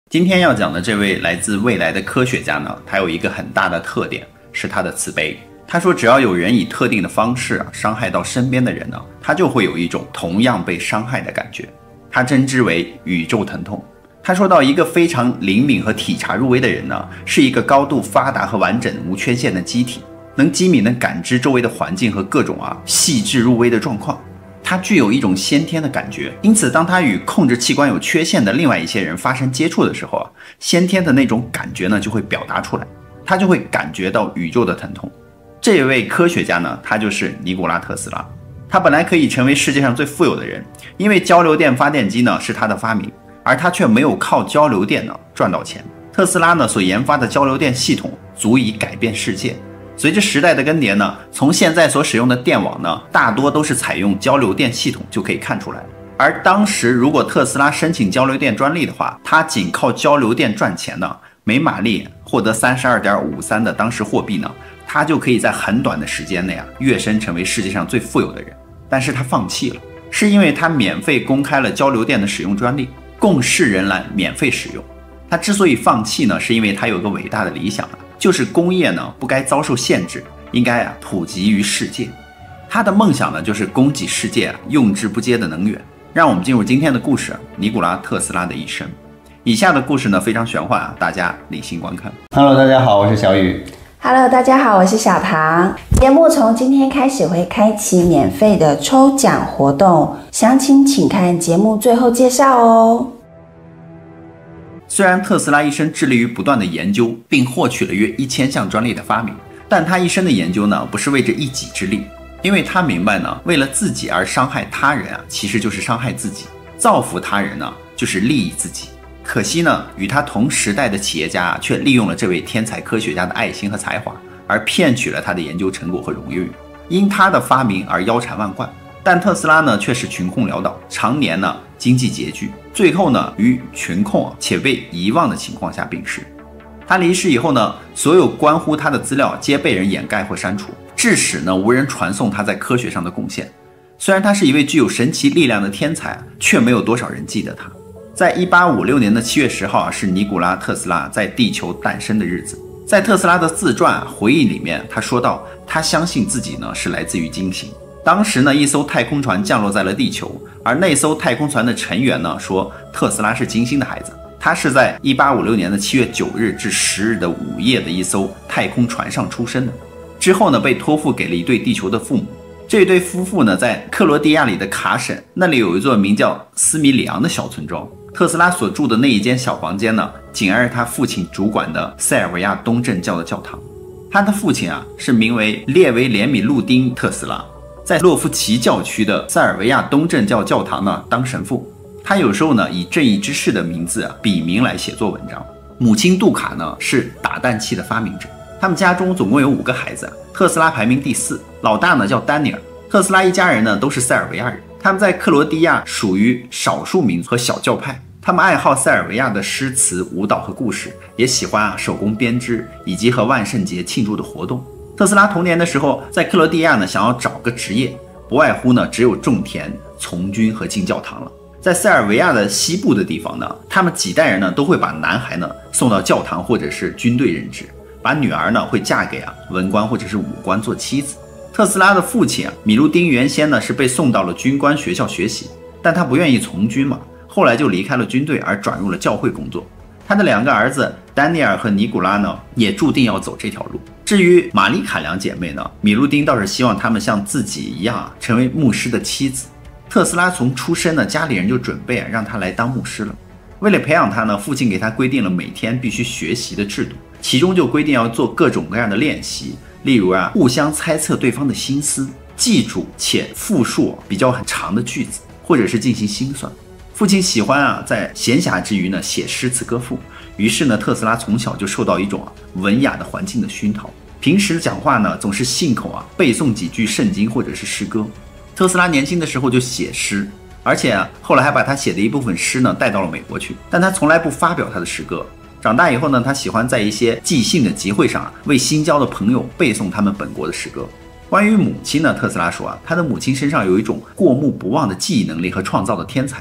今天要讲的这位来自未来的科学家呢，他有一个很大的特点，是他的慈悲。他说，只要有人以特定的方式伤害到身边的人呢，他就会有一种同样被伤害的感觉。他称之为宇宙疼痛。他说到，一个非常灵敏和体察入微的人呢，是一个高度发达和完整无缺陷的机体，能机敏地感知周围的环境和各种细致入微的状况。他具有一种先天的感觉，因此当他与控制器官有缺陷的另外一些人发生接触的时候先天的那种感觉呢就会表达出来，他就会感觉到宇宙的疼痛。这位科学家呢，他就是尼古拉特斯拉。他本来可以成为世界上最富有的人，因为交流电发电机呢是他的发明，而他却没有靠交流电呢赚到钱。特斯拉呢所研发的交流电系统足以改变世界。随着时代的更迭呢，从现在所使用的电网呢，大多都是采用交流电系统就可以看出来。而当时如果特斯拉申请交流电专利的话，他仅靠交流电赚钱呢，每马力获得 32.53 的当时货币呢，他就可以在很短的时间内跃升成为世界上最富有的人。但是他放弃了，是因为他免费公开了交流电的使用专利，供世人来免费使用。他之所以放弃呢，是因为他有个伟大的理想就是工业呢不该遭受限制，应该普及于世界。他的梦想呢就是供给世界用之不竭的能源。让我们进入今天的故事，尼古拉特斯拉的一生。以下的故事呢非常玄幻大家理性观看。Hello， 大家好，我是小雨。 Hello， 大家好，我是小唐。节目从今天开始会开启免费的抽奖活动，详情请看节目最后介绍哦。 虽然特斯拉一生致力于不断的研究，并获取了约1000项专利的发明，但他一生的研究呢，不是为着一己之利，因为他明白呢，为了自己而伤害他人其实就是伤害自己；造福他人呢，就是利益自己。可惜呢，与他同时代的企业家却利用了这位天才科学家的爱心和才华，而骗取了他的研究成果和荣誉，因他的发明而腰缠万贯。但特斯拉呢，却是穷困潦倒，常年呢经济拮据，最后呢于群控且被遗忘的情况下病逝。他离世以后呢，所有关乎他的资料皆被人掩盖或删除，致使呢无人传颂他在科学上的贡献。虽然他是一位具有神奇力量的天才，却没有多少人记得他。在1856年的7月10号是尼古拉特斯拉在地球诞生的日子。在特斯拉的自传回忆里面，他说到，他相信自己呢是来自于金星。当时呢，一艘太空船降落在了地球，而那艘太空船的成员呢说，特斯拉是金星的孩子。他是在1856年的7月9日至10日的午夜的一艘太空船上出生的。之后呢，被托付给了一对地球的父母。这对夫妇呢，在克罗地亚里的卡省，那里有一座名叫斯米里昂的小村庄。特斯拉所住的那一间小房间呢，仅挨着他父亲主管的塞尔维亚东正教的教堂。他的父亲是名为列维连米路丁特斯拉，在洛夫齐教区的塞尔维亚东正教教堂呢当神父。他有时候呢以正义之士的名字笔名来写作文章。母亲杜卡呢是打蛋器的发明者。他们家中总共有5个孩子，特斯拉排名第4，老大呢叫丹尼尔。特斯拉一家人呢都是塞尔维亚人，他们在克罗地亚属于少数民族和小教派。他们爱好塞尔维亚的诗词、舞蹈和故事，也喜欢手工编织以及和万圣节庆祝的活动。特斯拉童年的时候在克罗地亚呢想要找个职业，不外乎呢只有种田、从军和进教堂了。在塞尔维亚的西部的地方呢，他们几代人呢都会把男孩呢送到教堂或者是军队任职，把女儿呢会嫁给文官或者是武官做妻子。特斯拉的父亲米路丁原先呢是被送到了军官学校学习，但他不愿意从军嘛，后来就离开了军队而转入了教会工作。他的2个儿子丹尼尔和尼古拉呢也注定要走这条路。至于玛丽卡2姐妹呢，米路丁倒是希望她们像自己一样成为牧师的妻子。特斯拉从出生呢，家里人就准备让他来当牧师了。为了培养他呢，父亲给他规定了每天必须学习的制度，其中就规定要做各种各样的练习，例如互相猜测对方的心思，记住且复述比较很长的句子，或者是进行心算。父亲喜欢在闲暇之余呢写诗词歌赋，于是呢特斯拉从小就受到一种文雅的环境的熏陶，平时讲话呢总是信口背诵几句圣经或者是诗歌。特斯拉年轻的时候就写诗，而且后来还把他写的一部分诗呢带到了美国去，但他从来不发表他的诗歌。长大以后呢，他喜欢在一些即兴的集会上为新交的朋友背诵他们本国的诗歌。关于母亲呢，特斯拉说他的母亲身上有一种过目不忘的记忆能力和创造的天才。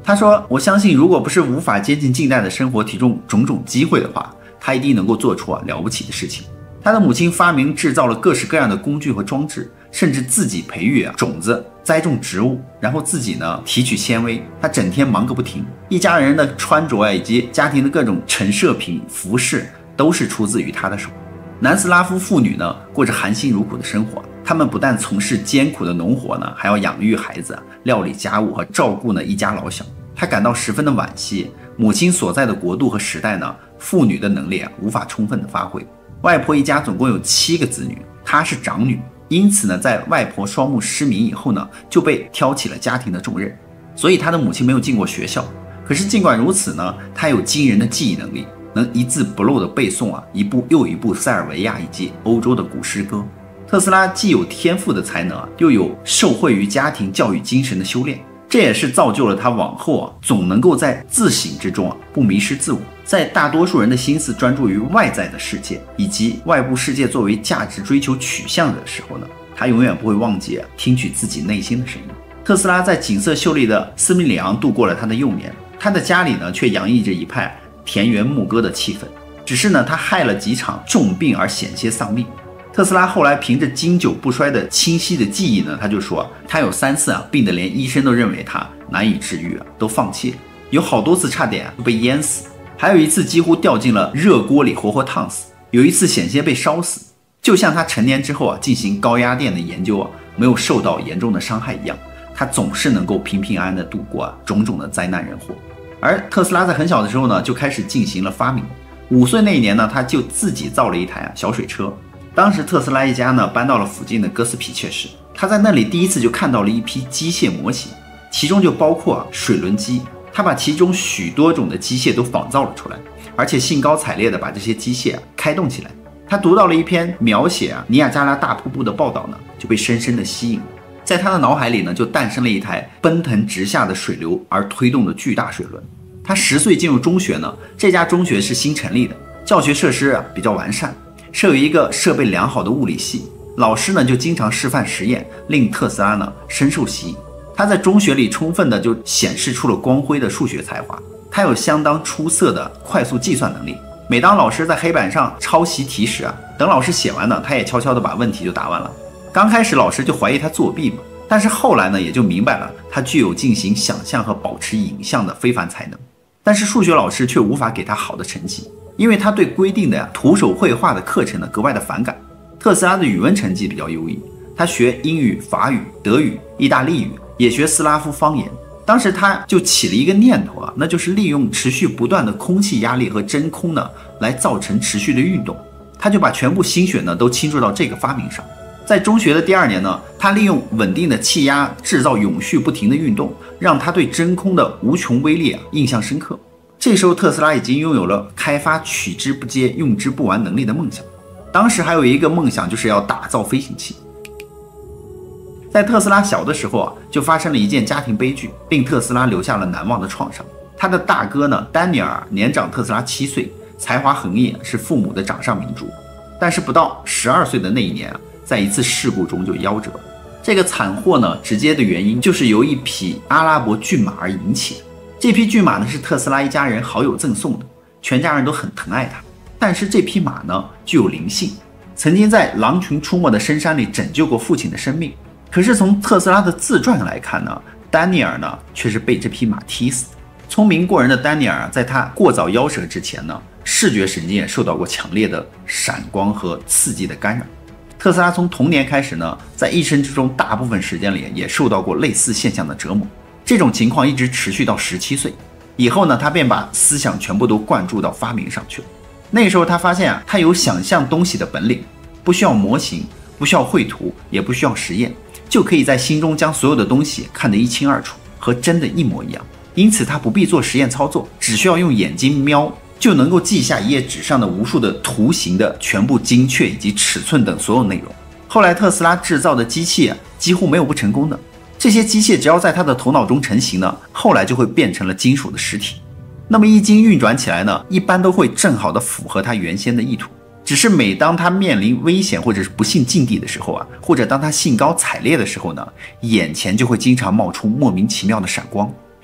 他说：“我相信，如果不是无法接近近代的生活提供种种机会的话，他一定能够做出了不起的事情。”他的母亲发明制造了各式各样的工具和装置，甚至自己培育种子、栽种植物，然后自己呢提取纤维。他整天忙个不停，一家人的穿着以及家庭的各种陈设品、服饰都是出自于他的手。南斯拉夫妇女呢过着含辛茹苦的生活，他们不但从事艰苦的农活呢，还要养育孩子、料理家务和照顾呢一家老小。他感到十分的惋惜，母亲所在的国度和时代呢，妇女的能力无法充分的发挥。外婆一家总共有7个子女，她是长女，因此呢，在外婆双目失明以后呢，就被挑起了家庭的重任。所以她的母亲没有进过学校，可是尽管如此呢，她有惊人的记忆能力，能一字不漏的背诵一部又一部塞尔维亚以及欧洲的古诗歌。特斯拉既有天赋的才能又有受惠于家庭教育精神的修炼，这也是造就了他往后总能够在自省之中不迷失自我。在大多数人的心思专注于外在的世界以及外部世界作为价值追求取向的时候呢，他永远不会忘记听取自己内心的声音。特斯拉在景色秀丽的斯米里昂度过了他的幼年，他的家里呢却洋溢着一派田园牧歌的气氛。只是呢，他害了几场重病而险些丧命。特斯拉后来凭着经久不衰的清晰的记忆呢，他就说他有3次病得连医生都认为他难以治愈都放弃了，有好多次差点被淹死，还有一次几乎掉进了热锅里活活烫死，有一次险些被烧死。就像他成年之后进行高压电的研究没有受到严重的伤害一样，他总是能够平平安安的度过种种的灾难人祸。而特斯拉在很小的时候呢，就开始进行了发明。5岁那一年呢，他就自己造了一台小水车。当时特斯拉一家呢搬到了附近的哥斯皮切市，他在那里第一次就看到了一批机械模型，其中就包括水轮机。他把其中许多种的机械都仿造了出来，而且兴高采烈地把这些机械开动起来。他读到了一篇描写尼亚加拉大瀑布的报道呢，就被深深地吸引了。在他的脑海里呢，就诞生了一台奔腾直下的水流而推动的巨大水轮。他10岁进入中学呢，这家中学是新成立的，教学设施比较完善，设有一个设备良好的物理系，老师呢就经常示范实验，令特斯拉呢深受吸引。他在中学里充分的就显示出了光辉的数学才华，他有相当出色的快速计算能力。每当老师在黑板上抄袭题时等老师写完呢，他也悄悄的把问题就答完了。刚开始老师就怀疑他作弊嘛，但是后来呢也就明白了他具有进行想象和保持影像的非凡才能。但是数学老师却无法给他好的成绩，因为他对规定的徒手绘画的课程呢格外的反感。特斯拉的语文成绩比较优异，他学英语、法语、德语、意大利语，也学斯拉夫方言。当时他就起了一个念头那就是利用持续不断的空气压力和真空呢来造成持续的运动。他就把全部心血呢都倾注到这个发明上。在中学的第2年呢，他利用稳定的气压制造永续不停的运动，让他对真空的无穷威力印象深刻。这时候特斯拉已经拥有了开发取之不竭用之不完能力的梦想。当时还有一个梦想，就是要打造飞行器。在特斯拉小的时候就发生了一件家庭悲剧，令特斯拉留下了难忘的创伤。他的大哥呢丹尼尔年长特斯拉7岁，才华横溢，是父母的掌上明珠。但是不到12岁的那一年在一次事故中就夭折。这个惨祸呢，直接的原因就是由一匹阿拉伯骏马而引起的。这匹骏马呢是特斯拉一家人好友赠送的，全家人都很疼爱它。但是这匹马呢具有灵性，曾经在狼群出没的深山里拯救过父亲的生命。可是从特斯拉的自传来看呢，丹尼尔呢却是被这匹马踢死的。聪明过人的丹尼尔在他过早夭折之前呢，视觉神经也受到过强烈的闪光和刺激的干扰。特斯拉从童年开始呢，在一生之中大部分时间里也受到过类似现象的折磨。这种情况一直持续到17岁以后呢，他便把思想全部都灌注到发明上去了。那时候他发现他有想象东西的本领，不需要模型，不需要绘图，也不需要实验，就可以在心中将所有的东西看得一清二楚，和真的一模一样。因此他不必做实验操作，只需要用眼睛瞄，就能够记下一页纸上的无数的图形的全部精确以及尺寸等所有内容。后来特斯拉制造的机器几乎没有不成功的，这些机械只要在他的头脑中成型呢，后来就会变成了金属的实体。那么一经运转起来呢，一般都会正好的符合他原先的意图。只是每当他面临危险或者是不幸境地的时候或者当他兴高采烈的时候呢，眼前就会经常冒出莫名其妙的闪光。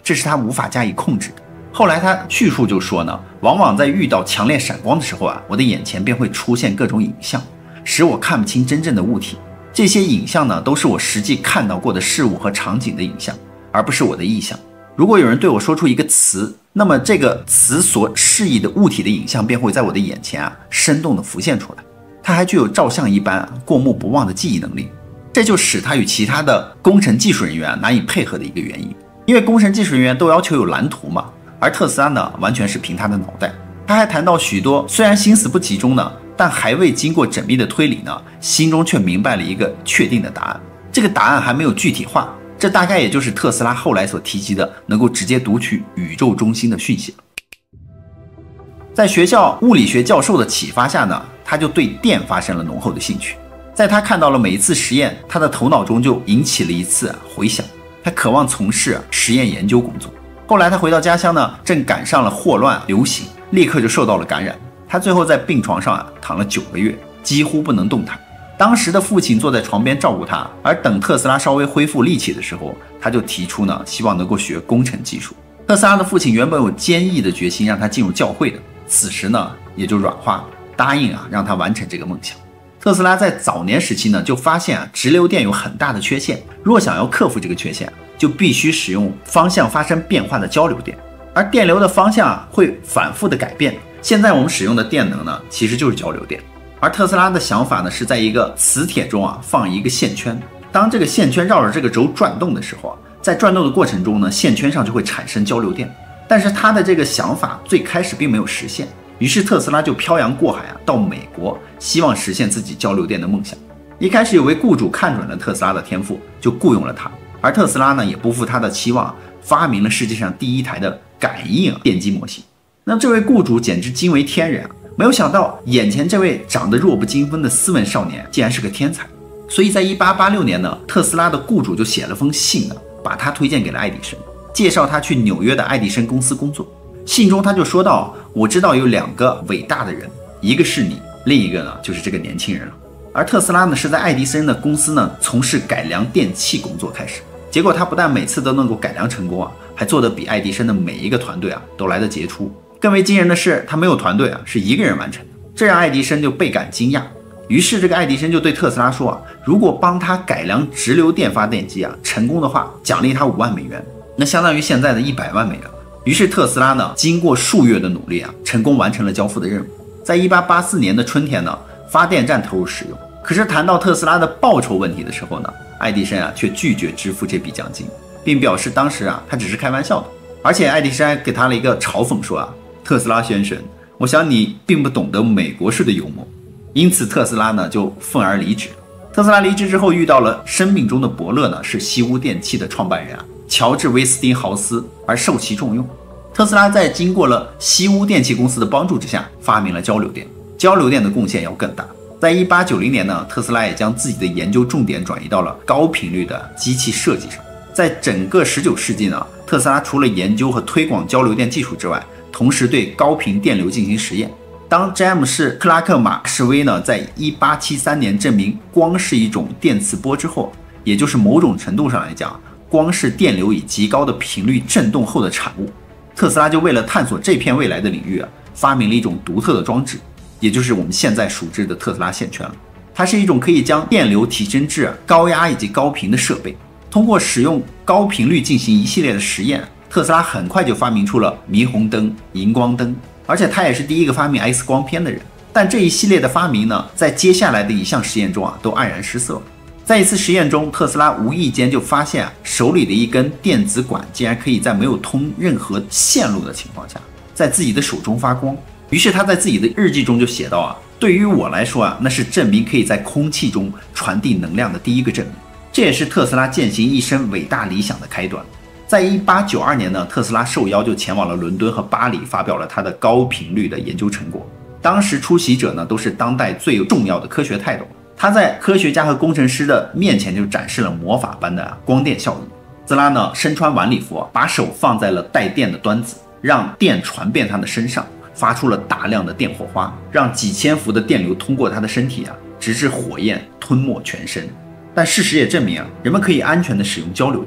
这是他无法加以控制的。后来他叙述就说呢，往往在遇到强烈闪光的时候啊，我的眼前便会出现各种影像，使我看不清真正的物体。这些影像呢，都是我实际看到过的事物和场景的影像，而不是我的臆想。如果有人对我说出一个词，那么这个词所示意的物体的影像便会在我的眼前啊，生动地浮现出来。他还具有照相一般过目不忘的记忆能力，这就使他与其他的工程技术人员难以配合的一个原因。因为工程技术人员都要求有蓝图嘛，而特斯拉呢，完全是凭他的脑袋。他还谈到许多虽然心思不集中呢，但还未经过缜密的推理呢，心中却明白了一个确定的答案。这个答案还没有具体化，这大概也就是特斯拉后来所提及的能够直接读取宇宙中心的讯息了。在学校物理学教授的启发下呢，他就对电发生了浓厚的兴趣。在他看到了每一次实验，他的头脑中就引起了一次回响，他渴望从事实验研究工作。后来他回到家乡呢，正赶上了霍乱流行，立刻就受到了感染。他最后在病床上躺了9个月，几乎不能动弹。当时的父亲坐在床边照顾他，而等特斯拉稍微恢复力气的时候，他就提出呢，希望能够学工程技术。特斯拉的父亲原本有坚毅的决心让他进入教会的，此时呢也就软化了，答应让他完成这个梦想。特斯拉在早年时期呢就发现直流电有很大的缺陷，若想要克服这个缺陷，就必须使用方向发生变化的交流电，而电流的方向会反复的改变。现在我们使用的电能呢，其实就是交流电。而特斯拉的想法呢，是在一个磁铁中放一个线圈，当这个线圈绕着这个轴转动的时候在转动的过程中呢，线圈上就会产生交流电。但是他的这个想法最开始并没有实现，于是特斯拉就漂洋过海到美国，希望实现自己交流电的梦想。一开始有位雇主看准了特斯拉的天赋，就雇佣了他，而特斯拉呢也不负他的期望，发明了世界上第一台的感应电机模型。那这位雇主简直惊为天人没有想到眼前这位长得弱不禁风的斯文少年竟然是个天才。所以在1886年呢，特斯拉的雇主就写了封信把他推荐给了爱迪生，介绍他去纽约的爱迪生公司工作。信中他就说到，我知道有2个伟大的人，一个是你，另一个呢就是这个年轻人了。而特斯拉呢是在爱迪生的公司呢从事改良电器工作开始，结果他不但每次都能够改良成功还做得比爱迪生的每一个团队都来得杰出。更为惊人的是，他没有团队是一个人完成的，这让爱迪生就倍感惊讶。于是这个爱迪生就对特斯拉说如果帮他改良直流电发电机成功的话，奖励他5万美元，那相当于现在的100万美元。于是特斯拉呢经过数月的努力成功完成了交付的任务。在1884年的春天呢，发电站投入使用。可是谈到特斯拉的报酬问题的时候呢，爱迪生却拒绝支付这笔奖金，并表示当时他只是开玩笑的。而且爱迪生还给他了一个嘲讽说特斯拉先生，我想你并不懂得美国式的幽默。因此特斯拉呢就愤而离职。特斯拉离职之后遇到了生命中的伯乐呢，是西屋电器的创办人乔治·威斯汀豪斯，而受其重用。特斯拉在经过了西屋电器公司的帮助之下，发明了交流电。交流电的贡献要更大。在1890年呢，特斯拉也将自己的研究重点转移到了高频率的机器设计上。在整个19世纪呢，特斯拉除了研究和推广交流电技术之外，同时对高频电流进行实验。当詹姆士·克拉克·马克士威呢，在1873年证明光是一种电磁波之后，也就是某种程度上来讲，光是电流以极高的频率振动后的产物。特斯拉就为了探索这片未来的领域发明了一种独特的装置，也就是我们现在熟知的特斯拉线圈了。它是一种可以将电流提升至高压以及高频的设备。通过使用高频率进行一系列的实验，特斯拉很快就发明出了霓虹灯、荧光灯，而且他也是第一个发明 X 光片的人。但这一系列的发明呢，在接下来的一项实验中都黯然失色了。在一次实验中，特斯拉无意间就发现手里的一根电子管竟然可以在没有通任何线路的情况下，在自己的手中发光。于是他在自己的日记中就写道对于我来说那是证明可以在空气中传递能量的第一个证明。这也是特斯拉践行一生伟大理想的开端。在1892年呢，特斯拉受邀就前往了伦敦和巴黎，发表了他的高频率的研究成果。当时出席者呢都是当代最重要的科学泰斗。他在科学家和工程师的面前就展示了魔法般的光电效应。特斯拉呢身穿晚礼服把手放在了带电的端子，让电传遍他的身上，发出了大量的电火花，让几千伏的电流通过他的身体直至火焰吞没全身。但事实也证明人们可以安全地使用交流电。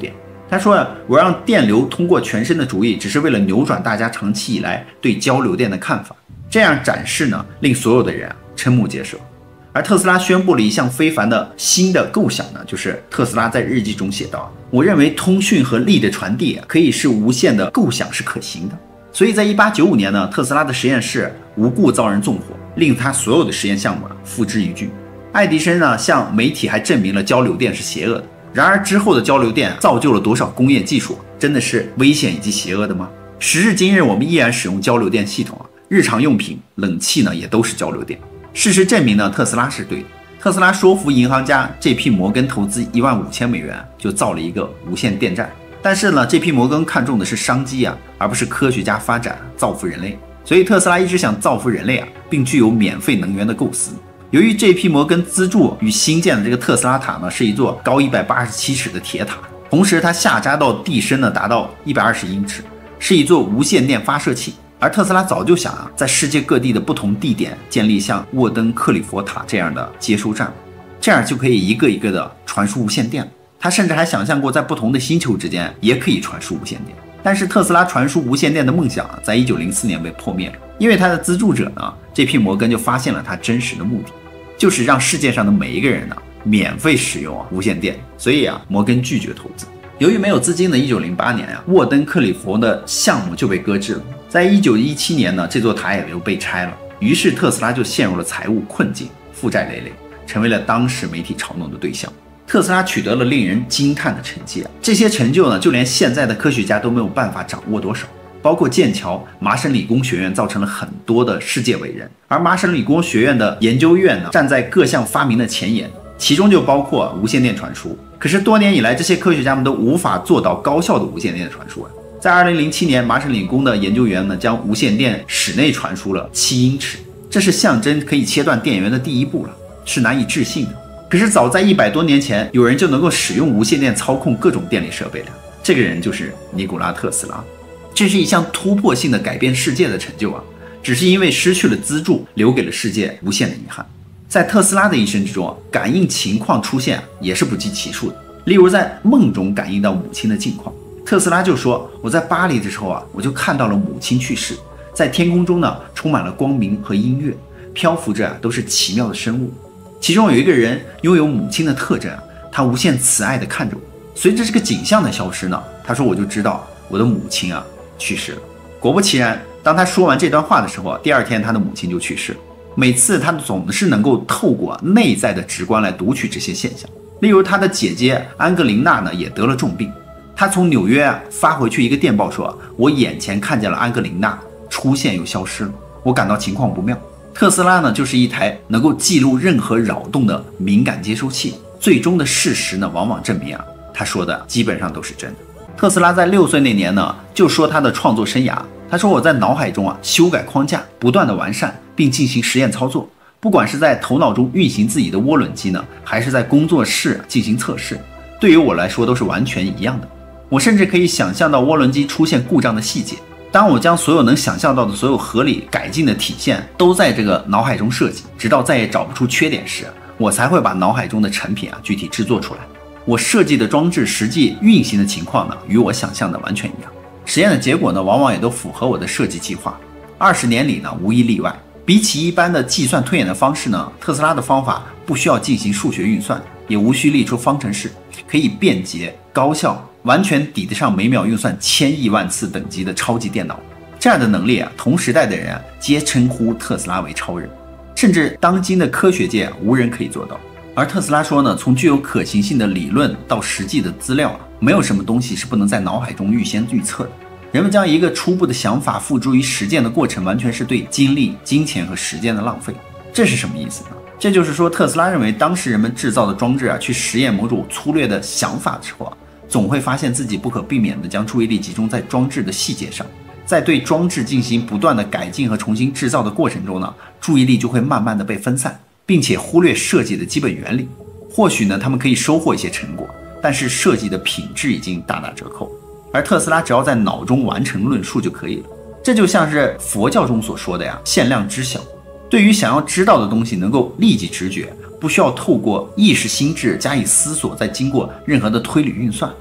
他说我让电流通过全身的主意，只是为了扭转大家长期以来对交流电的看法。这样展示呢，令所有的人瞠目结舌。而特斯拉宣布了一项非凡的新的构想呢，就是特斯拉在日记中写道：我认为通讯和力的传递可以是无限的构想是可行的。所以在1895年呢，特斯拉的实验室无故遭人纵火，令他所有的实验项目付之一炬。爱迪生呢，向媒体还证明了交流电是邪恶的。然而之后的交流电造就了多少工业技术，真的是危险以及邪恶的吗？时至今日，我们依然使用交流电系统日常用品、冷气呢也都是交流电。事实证明呢，特斯拉是对的。特斯拉说服银行家 JP 摩根投资15000美元，就造了一个无线电站。但是呢 ，JP 摩根看重的是商机而不是科学家发展造福人类。所以特斯拉一直想造福人类并具有免费能源的构思。由于 JP 摩根资助与新建的这个特斯拉塔呢，是一座高187尺的铁塔，同时它下扎到地深呢达到120英尺，是一座无线电发射器。而特斯拉早就想在世界各地的不同地点建立像沃登克里佛塔这样的接收站，这样就可以一个一个的传输无线电。他甚至还想象过在不同的星球之间也可以传输无线电。但是特斯拉传输无线电的梦想在1904年被破灭了，因为他的资助者呢 JP 摩根就发现了他真实的目的，就是让世界上的每一个人呢免费使用无线电。所以摩根拒绝投资。由于没有资金的1908年沃登克里佛的项目就被搁置了。在1917年呢，这座塔也就被拆了。于是特斯拉就陷入了财务困境，负债累累，成为了当时媒体嘲弄的对象。特斯拉取得了令人惊叹的成绩这些成就呢，就连现在的科学家都没有办法掌握多少。包括剑桥、麻省理工学院造成了很多的世界伟人，而麻省理工学院的研究院呢，站在各项发明的前沿，其中就包括无线电传输。可是多年以来，这些科学家们都无法做到高效的无线电传输在2007年，麻省理工的研究员呢，将无线电室内传输了7英尺，这是象征可以切断电源的第一步了，是难以置信的。可是早在100多年前，有人就能够使用无线电操控各种电力设备了，这个人就是尼古拉特斯拉。这是一项突破性的改变世界的成就只是因为失去了资助，留给了世界无限的遗憾。在特斯拉的一生之中感应情况出现也是不计其数的。例如在梦中感应到母亲的近况，特斯拉就说，我在巴黎的时候我就看到了母亲去世，在天空中呢充满了光明和音乐，漂浮着都是奇妙的生物，其中有一个人拥有母亲的特征他无限慈爱地看着我。随着这个景象的消失呢，他说我就知道我的母亲去世了。果不其然，当他说完这段话的时候，第二天他的母亲就去世了。每次他总是能够透过内在的直观来读取这些现象。例如他的姐姐安格琳娜呢也得了重病，他从纽约发回去一个电报说，我眼前看见了安格琳娜出现又消失了，我感到情况不妙。特斯拉呢就是一台能够记录任何扰动的敏感接收器，最终的事实呢往往证明他说的基本上都是真的。特斯拉在6岁那年呢就说他的创作生涯，他说我在脑海中修改框架，不断的完善并进行实验操作，不管是在头脑中运行自己的涡轮机呢，还是在工作室进行测试，对于我来说都是完全一样的。我甚至可以想象到涡轮机出现故障的细节。当我将所有能想象到的所有合理改进的体现都在这个脑海中设计，直到再也找不出缺点时，我才会把脑海中的成品具体制作出来。我设计的装置实际运行的情况呢，与我想象的完全一样。实验的结果呢，往往也都符合我的设计计划。20年里呢，无一例外。比起一般的计算推演的方式呢，特斯拉的方法不需要进行数学运算，也无需列出方程式，可以便捷高效，完全抵得上每秒运算1000亿万次等级的超级电脑。这样的能力同时代的人皆称呼特斯拉为超人，甚至当今的科学界无人可以做到。而特斯拉说呢，从具有可行性的理论到实际的资料没有什么东西是不能在脑海中预先预测的。人们将一个初步的想法付诸于实践的过程，完全是对精力、金钱和时间的浪费。这是什么意思呢？这就是说，特斯拉认为当时人们制造的装置去实验某种粗略的想法的时候总会发现自己不可避免地将注意力集中在装置的细节上，在对装置进行不断的改进和重新制造的过程中呢，注意力就会慢慢的被分散，并且忽略设计的基本原理。或许呢，他们可以收获一些成果，但是设计的品质已经大打折扣。而特斯拉只要在脑中完成论述就可以了。这就像是佛教中所说的限量知晓。对于想要知道的东西，能够立即直觉，不需要透过意识心智加以思索，再经过任何的推理运算。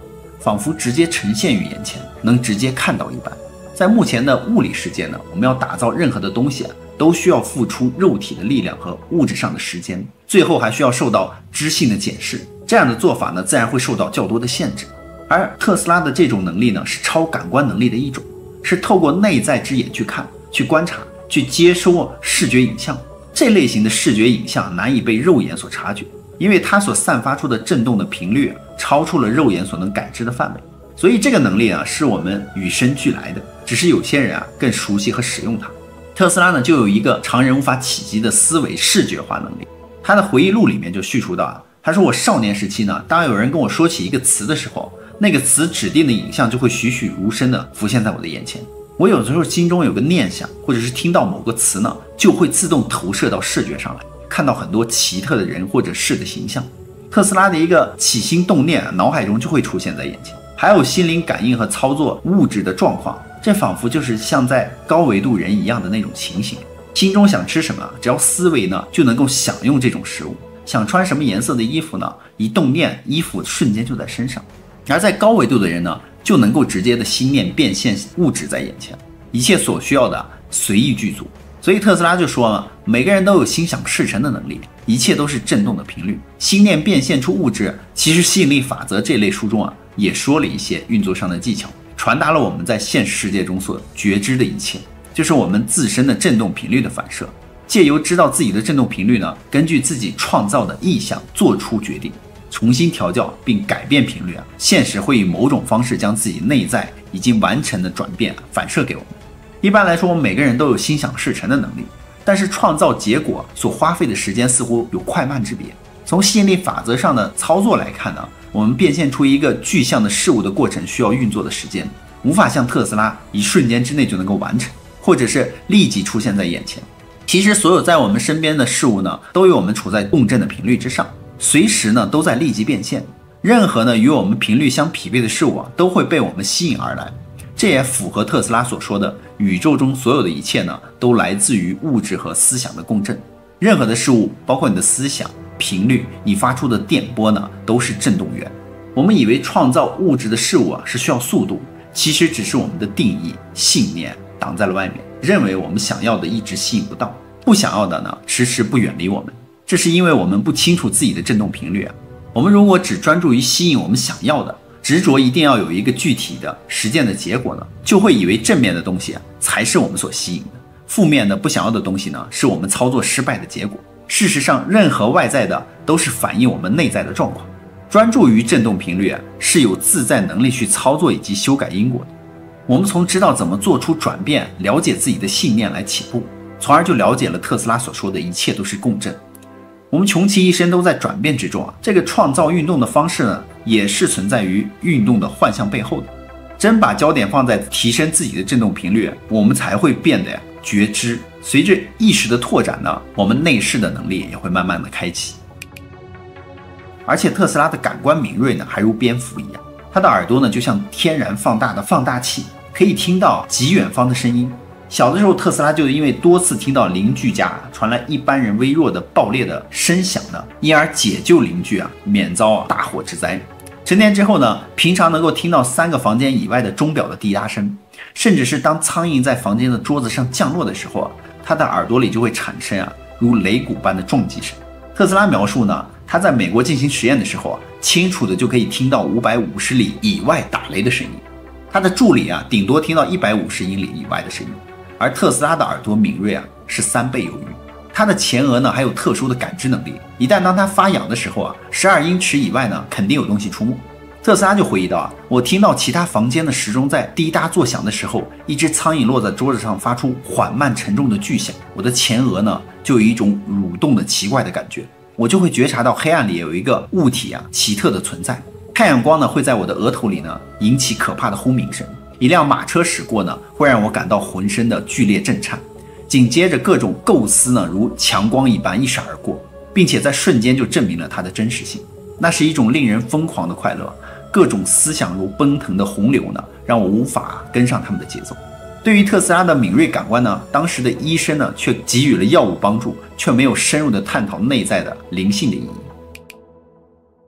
仿佛直接呈现于眼前，能直接看到一般。在目前的物理世界呢，我们要打造任何的东西都需要付出肉体的力量和物质上的时间，最后还需要受到知性的检视。这样的做法呢，自然会受到较多的限制。而特斯拉的这种能力呢，是超感官能力的一种，是透过内在之眼去看、去观察、去接收视觉影像。这类型的视觉影像难以被肉眼所察觉，因为它所散发出的振动的频率超出了肉眼所能感知的范围。所以这个能力是我们与生俱来的，只是有些人更熟悉和使用它。特斯拉呢，就有一个常人无法企及的思维视觉化能力。他的回忆录里面就叙述到他说我少年时期呢，当有人跟我说起一个词的时候，那个词指定的影像就会栩栩如生的浮现在我的眼前。我有的时候心中有个念想，或者是听到某个词呢，就会自动投射到视觉上来，看到很多奇特的人或者事的形象。特斯拉的一个起心动念脑海中就会出现在眼前。还有心灵感应和操作物质的状况，这仿佛就是像在高维度人一样的那种情形。心中想吃什么，只要思维呢，就能够享用这种食物。想穿什么颜色的衣服呢，一动念，衣服瞬间就在身上。而在高维度的人呢，就能够直接的心念变现物质在眼前，一切所需要的随意具足。所以特斯拉就说了，每个人都有心想事成的能力，一切都是振动的频率，心念变现出物质。其实吸引力法则这类书中也说了一些运作上的技巧，传达了我们在现实世界中所觉知的一切，就是我们自身的振动频率的反射。借由知道自己的振动频率呢，根据自己创造的意向做出决定，重新调教并改变频率现实会以某种方式将自己内在已经完成的转变反射给我们。一般来说，我们每个人都有心想事成的能力，但是创造结果所花费的时间似乎有快慢之别。从吸引力法则上的操作来看呢，我们变现出一个具象的事物的过程需要运作的时间，无法像特斯拉一瞬间之内就能够完成，或者是立即出现在眼前。其实所有在我们身边的事物呢，都有我们处在共振的频率之上，随时呢都在立即变现。任何呢与我们频率相匹配的事物都会被我们吸引而来。这也符合特斯拉所说的，宇宙中所有的一切呢，都来自于物质和思想的共振。任何的事物，包括你的思想频率，你发出的电波呢，都是振动源。我们以为创造物质的事物是需要速度，其实只是我们的定义、信念挡在了外面，认为我们想要的一直吸引不到，不想要的呢，迟迟不远离我们。这是因为我们不清楚自己的振动频率我们如果只专注于吸引我们想要的，执着一定要有一个具体的实践的结果呢，就会以为正面的东西才是我们所吸引的，负面的不想要的东西呢，是我们操作失败的结果。事实上，任何外在的都是反映我们内在的状况。专注于振动频率是有自在能力去操作以及修改因果的。我们从知道怎么做出转变，了解自己的信念来起步，从而就了解了特斯拉所说的一切都是共振。我们穷其一生都在转变之中这个创造运动的方式呢，也是存在于运动的幻象背后的。真把焦点放在提升自己的振动频率，我们才会变得觉知。随着意识的拓展呢，我们内视的能力也会慢慢的开启。而且特斯拉的感官敏锐呢，还如蝙蝠一样，他的耳朵呢就像天然放大的放大器，可以听到极远方的声音。小的时候，特斯拉就因为多次听到邻居家传来一般人微弱的爆裂的声响呢，因而解救邻居免遭大火之灾。成年之后呢，平常能够听到3个房间以外的钟表的滴答声，甚至是当苍蝇在房间的桌子上降落的时候他的耳朵里就会产生如擂鼓般的撞击声。特斯拉描述呢，他在美国进行实验的时候清楚的就可以听到550里以外打雷的声音。他的助理顶多听到150英里以外的声音。而特斯拉的耳朵敏锐是3倍有余。他的前额呢还有特殊的感知能力，一旦当他发痒的时候12英尺以外呢肯定有东西出没。特斯拉就回忆到我听到其他房间的时钟在滴答作响的时候，一只苍蝇落在桌子上发出缓慢沉重的巨响，我的前额呢就有一种蠕动的奇怪的感觉，我就会觉察到黑暗里有一个物体奇特的存在。太阳光呢会在我的额头里呢引起可怕的轰鸣声，一辆马车驶过呢会让我感到浑身的剧烈震颤，紧接着各种构思呢如强光一般一闪而过，并且在瞬间就证明了它的真实性。那是一种令人疯狂的快乐，各种思想如奔腾的洪流呢让我无法跟上他们的节奏。对于特斯拉的敏锐感官呢，当时的医生呢却给予了药物帮助，却没有深入的探讨内在的灵性的意义。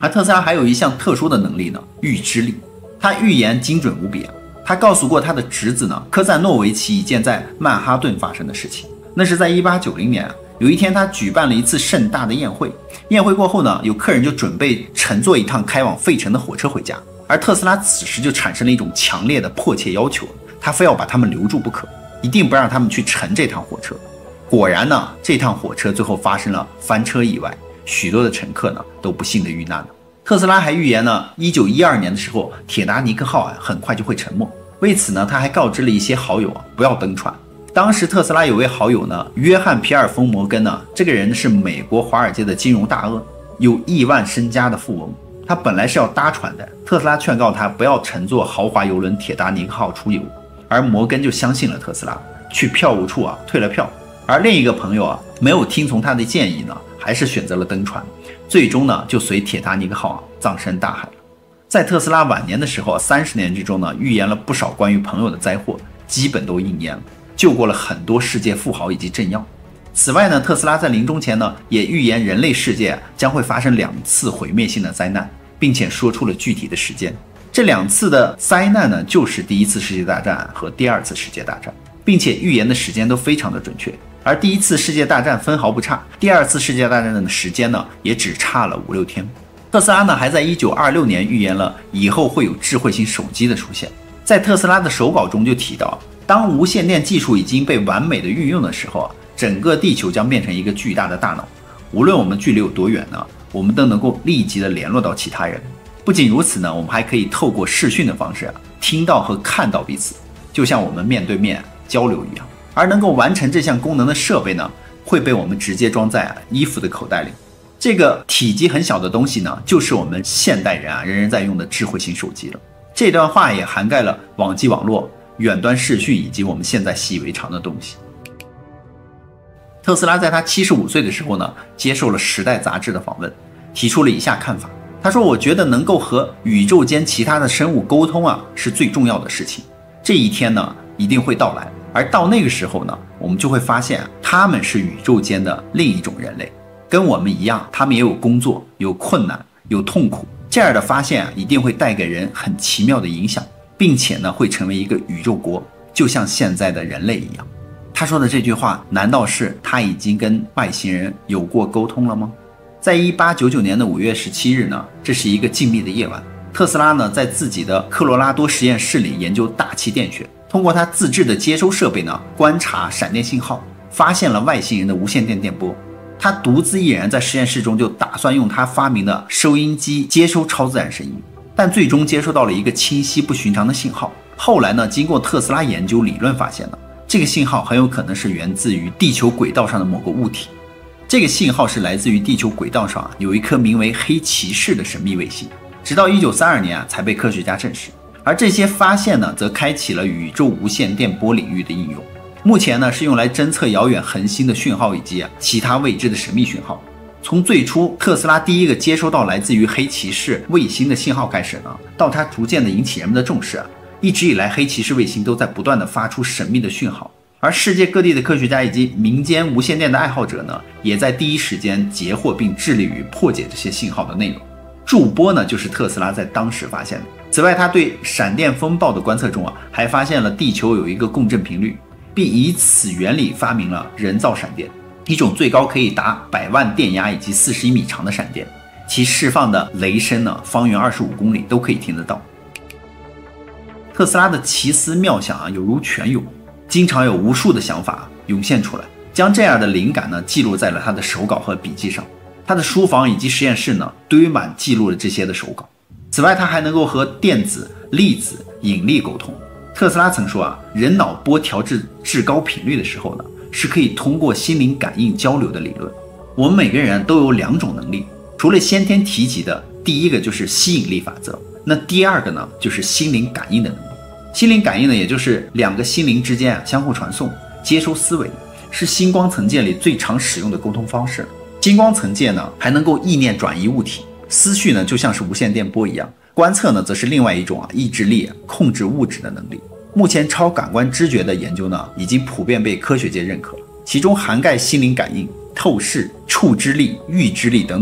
而特斯拉还有一项特殊的能力呢，预知力。他预言精准无比啊！他告诉过他的侄子呢，科赞诺维奇一件在曼哈顿发生的事情。那是在1890年啊，有一天他举办了一次盛大的宴会。宴会过后呢，有客人就准备乘坐一趟开往费城的火车回家，而特斯拉此时就产生了一种强烈的迫切要求，他非要把他们留住不可，一定不让他们去乘这趟火车。果然呢，这趟火车最后发生了翻车意外，许多的乘客呢都不幸的遇难了。特斯拉还预言呢，1912年的时候，铁达尼克号很快就会沉没。为此呢，他还告知了一些好友不要登船。当时特斯拉有位好友呢，约翰·皮尔·冯·摩根呢，这个人是美国华尔街的金融大鳄，有亿万身家的富翁。他本来是要搭船的，特斯拉劝告他不要乘坐豪华游轮铁达尼克号出游，而摩根就相信了特斯拉，去票务处退了票。而另一个朋友没有听从他的建议呢，还是选择了登船，最终呢就随铁达尼克号葬身大海了。在特斯拉晚年的时候，30年之中呢，预言了不少关于朋友的灾祸，基本都应验了，救过了很多世界富豪以及政要。此外呢，特斯拉在临终前呢，也预言人类世界将会发生2次毁灭性的灾难，并且说出了具体的时间。这2次的灾难呢，就是第1次世界大战和第2次世界大战，并且预言的时间都非常的准确。而第1次世界大战分毫不差，第2次世界大战的时间呢，也只差了5-6天。特斯拉呢，还在1926年预言了以后会有智慧型手机的出现。在特斯拉的手稿中就提到，当无线电技术已经被完美的运用的时候整个地球将变成一个巨大的大脑，无论我们距离有多远呢，我们都能够立即的联络到其他人。不仅如此呢，我们还可以透过视讯的方式听到和看到彼此，就像我们面对面交流一样。而能够完成这项功能的设备呢，会被我们直接装在衣服的口袋里。这个体积很小的东西呢，就是我们现代人人人在用的智慧型手机了。这段话也涵盖了网际网络、远端视讯以及我们现在习以为常的东西。特斯拉在他75岁的时候呢，接受了《时代》杂志的访问，提出了以下看法。他说：“我觉得能够和宇宙间其他的生物沟通是最重要的事情。这一天呢，一定会到来。而到那个时候呢，我们就会发现他们是宇宙间的另一种人类，跟我们一样，他们也有工作、有困难、有痛苦。这样的发现一定会带给人很奇妙的影响，并且呢，会成为一个宇宙国，就像现在的人类一样。”他说的这句话，难道是他已经跟外星人有过沟通了吗？在1899年的5月17日呢，这是一个静谧的夜晚，特斯拉呢在自己的科罗拉多实验室里研究大气电学。通过他自制的接收设备呢，观察闪电信号，发现了外星人的无线电电波。他独自一人在实验室中就打算用他发明的收音机接收超自然声音，但最终接收到了一个清晰不寻常的信号。后来呢，经过特斯拉研究理论发现呢，这个信号很有可能是源自于地球轨道上的某个物体。这个信号是来自于地球轨道上有一颗名为黑骑士的神秘卫星，直到1932年才被科学家证实。而这些发现呢，则开启了宇宙无线电波领域的应用。目前呢，是用来侦测遥远恒星的讯号以及其他未知的神秘讯号。从最初特斯拉第一个接收到来自于黑骑士卫星的信号开始呢，到它逐渐的引起人们的重视一直以来黑骑士卫星都在不断的发出神秘的讯号。而世界各地的科学家以及民间无线电的爱好者呢，也在第一时间截获并致力于破解这些信号的内容。驻波呢，就是特斯拉在当时发现的。此外，他对闪电风暴的观测中还发现了地球有一个共振频率，并以此原理发明了人造闪电，一种最高可以达100万电压以及41米长的闪电，其释放的雷声呢，方圆25公里都可以听得到。特斯拉的奇思妙想有如泉涌，经常有无数的想法涌现出来，将这样的灵感呢记录在了他的手稿和笔记上。他的书房以及实验室呢，堆满记录了这些的手稿。此外，他还能够和电子、粒子、引力沟通。特斯拉曾说人脑波调至至高频率的时候呢，是可以通过心灵感应交流的理论。我们每个人都有2种能力，除了先天提及的，第一个就是吸引力法则，那第二个呢，就是心灵感应的能力。心灵感应呢，也就是2个心灵之间相互传送、接收思维，是星光层界里最常使用的沟通方式。星光层界呢，还能够意念转移物体，思绪呢就像是无线电波一样，观测呢则是另外一种意志力控制物质的能力。目前超感官知觉的研究呢，已经普遍被科学界认可了，其中涵盖心灵感应、透视、触知力、预知力等等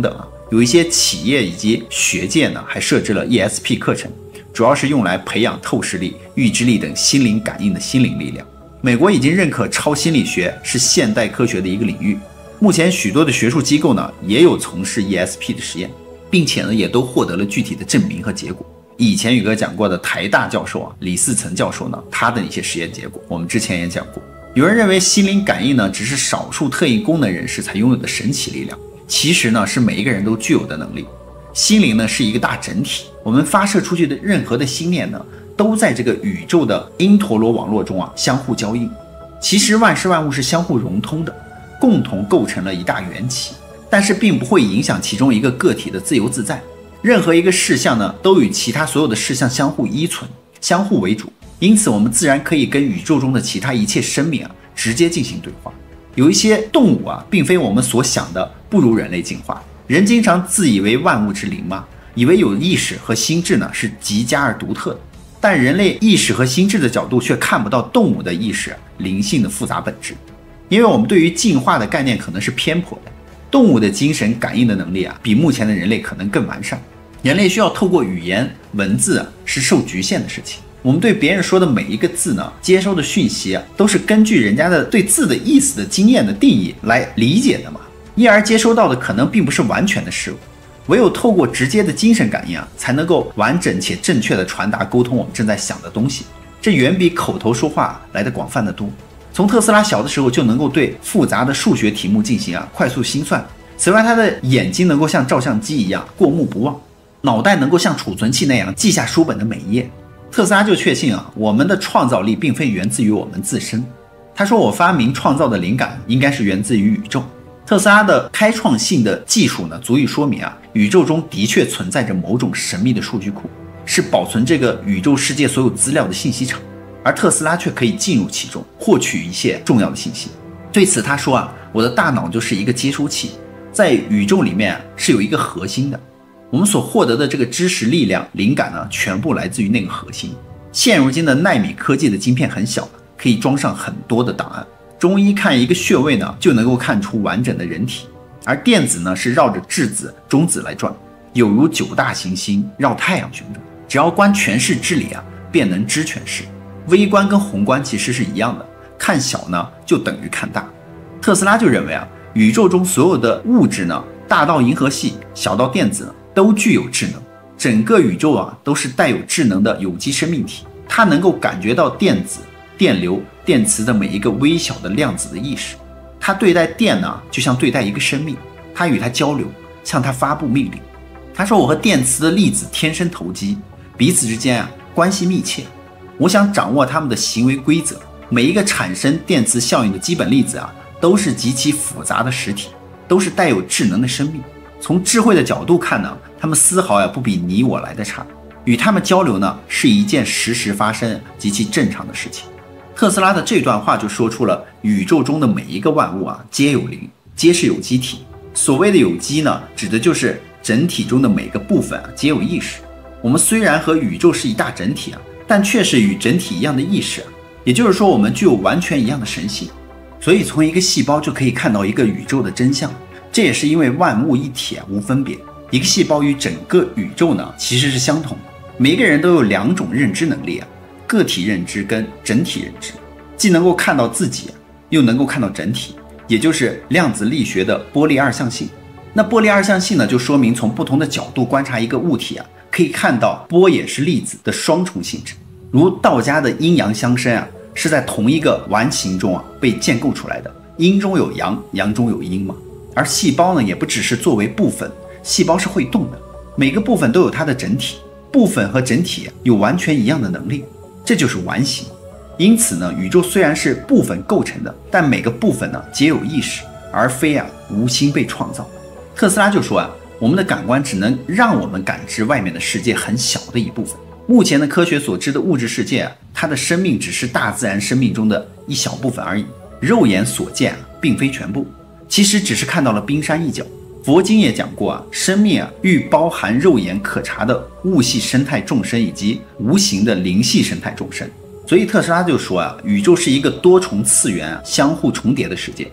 有一些企业以及学界呢，还设置了 ESP 课程，主要是用来培养透视力、预知力等心灵感应的心灵力量。美国已经认可超心理学是现代科学的一个领域，目前许多的学术机构呢，也有从事 ESP 的实验，并且呢，也都获得了具体的证明和结果。以前宇哥讲过的台大教授李嗣涔教授呢，他的一些实验结果，我们之前也讲过。有人认为心灵感应呢，只是少数特异功能人士才拥有的神奇力量，其实呢，是每一个人都具有的能力。心灵呢，是一个大整体，我们发射出去的任何的心念呢，都在这个宇宙的因陀罗网络中相互交映。其实万事万物是相互融通的，共同构成了一大缘起，但是并不会影响其中一个个体的自由自在。任何一个事项呢，都与其他所有的事项相互依存，相互为主，因此我们自然可以跟宇宙中的其他一切生命直接进行对话。有一些动物并非我们所想的不如人类进化。人经常自以为万物之灵嘛，以为有意识和心智呢是极佳而独特的，但人类意识和心智的角度却看不到动物的意识、灵性的复杂本质，因为我们对于进化的概念可能是偏颇的。动物的精神感应的能力比目前的人类可能更完善。人类需要透过语言文字是受局限的事情。我们对别人说的每一个字呢，接收的讯息都是根据人家的对字的意思的经验的定义来理解的嘛，因而接收到的可能并不是完全的事物。唯有透过直接的精神感应才能够完整且正确的传达沟通我们正在想的东西，这远比口头说话来得广泛得多。从特斯拉小的时候就能够对复杂的数学题目进行快速心算，此外他的眼睛能够像照相机一样过目不忘，脑袋能够像储存器那样记下书本的每一页。特斯拉就确信我们的创造力并非源自于我们自身。他说，我发明创造的灵感应该是源自于宇宙。特斯拉的开创性的技术呢，足以说明宇宙中的确存在着某种神秘的数据库，是保存这个宇宙世界所有资料的信息场，而特斯拉却可以进入其中，获取一切重要的信息。对此他说我的大脑就是一个接收器，在宇宙里面是有一个核心的，我们所获得的这个知识力量灵感呢，全部来自于那个核心。现如今的奈米科技的晶片很小，可以装上很多的档案。中医看一个穴位呢，就能够看出完整的人体，而电子呢是绕着质子、中子来转，有如9大行星绕太阳旋转。只要观全视之理便能知全视。微观跟宏观其实是一样的，看小呢就等于看大。特斯拉就认为宇宙中所有的物质呢，大到银河系，小到电子都具有智能，整个宇宙都是带有智能的有机生命体，它能够感觉到电子、电流、电磁的每一个微小的量子的意识。它对待电呢，就像对待一个生命，它与它交流，向它发布命令。他说，我和电磁的粒子天生投机，彼此之间关系密切，我想掌握它们的行为规则。每一个产生电磁效应的基本粒子都是极其复杂的实体，都是带有智能的生命。从智慧的角度看呢，他们丝毫不比你我来的差。与他们交流呢，是一件时时发生极其正常的事情。特斯拉的这段话就说出了宇宙中的每一个万物皆有灵，皆是有机体。所谓的有机呢，指的就是整体中的每个部分皆有意识。我们虽然和宇宙是一大整体但却是与整体一样的意识，也就是说我们具有完全一样的神性。所以从一个细胞就可以看到一个宇宙的真相，这也是因为万物一体无分别。一个细胞与整个宇宙呢其实是相同的。每个人都有2种认知能力个体认知跟整体认知，既能够看到自己又能够看到整体，也就是量子力学的波粒二象性。那波粒二象性呢，就说明从不同的角度观察一个物体可以看到波也是粒子的双重性质。如道家的阴阳相生是在同一个完形中被建构出来的，阴中有阳，阳中有阴嘛。而细胞呢，也不只是作为部分，细胞是会动的，每个部分都有它的整体，部分和整体有完全一样的能力，这就是完形。因此呢，宇宙虽然是部分构成的，但每个部分呢皆有意识，而非无心被创造。特斯拉就说我们的感官只能让我们感知外面的世界很小的一部分。目前的科学所知的物质世界它的生命只是大自然生命中的一小部分而已，肉眼所见并非全部，其实只是看到了冰山一角。佛经也讲过生命欲包含肉眼可察的物系生态众生以及无形的灵系生态众生。所以特斯拉就说宇宙是一个多重次元相互重叠的世界。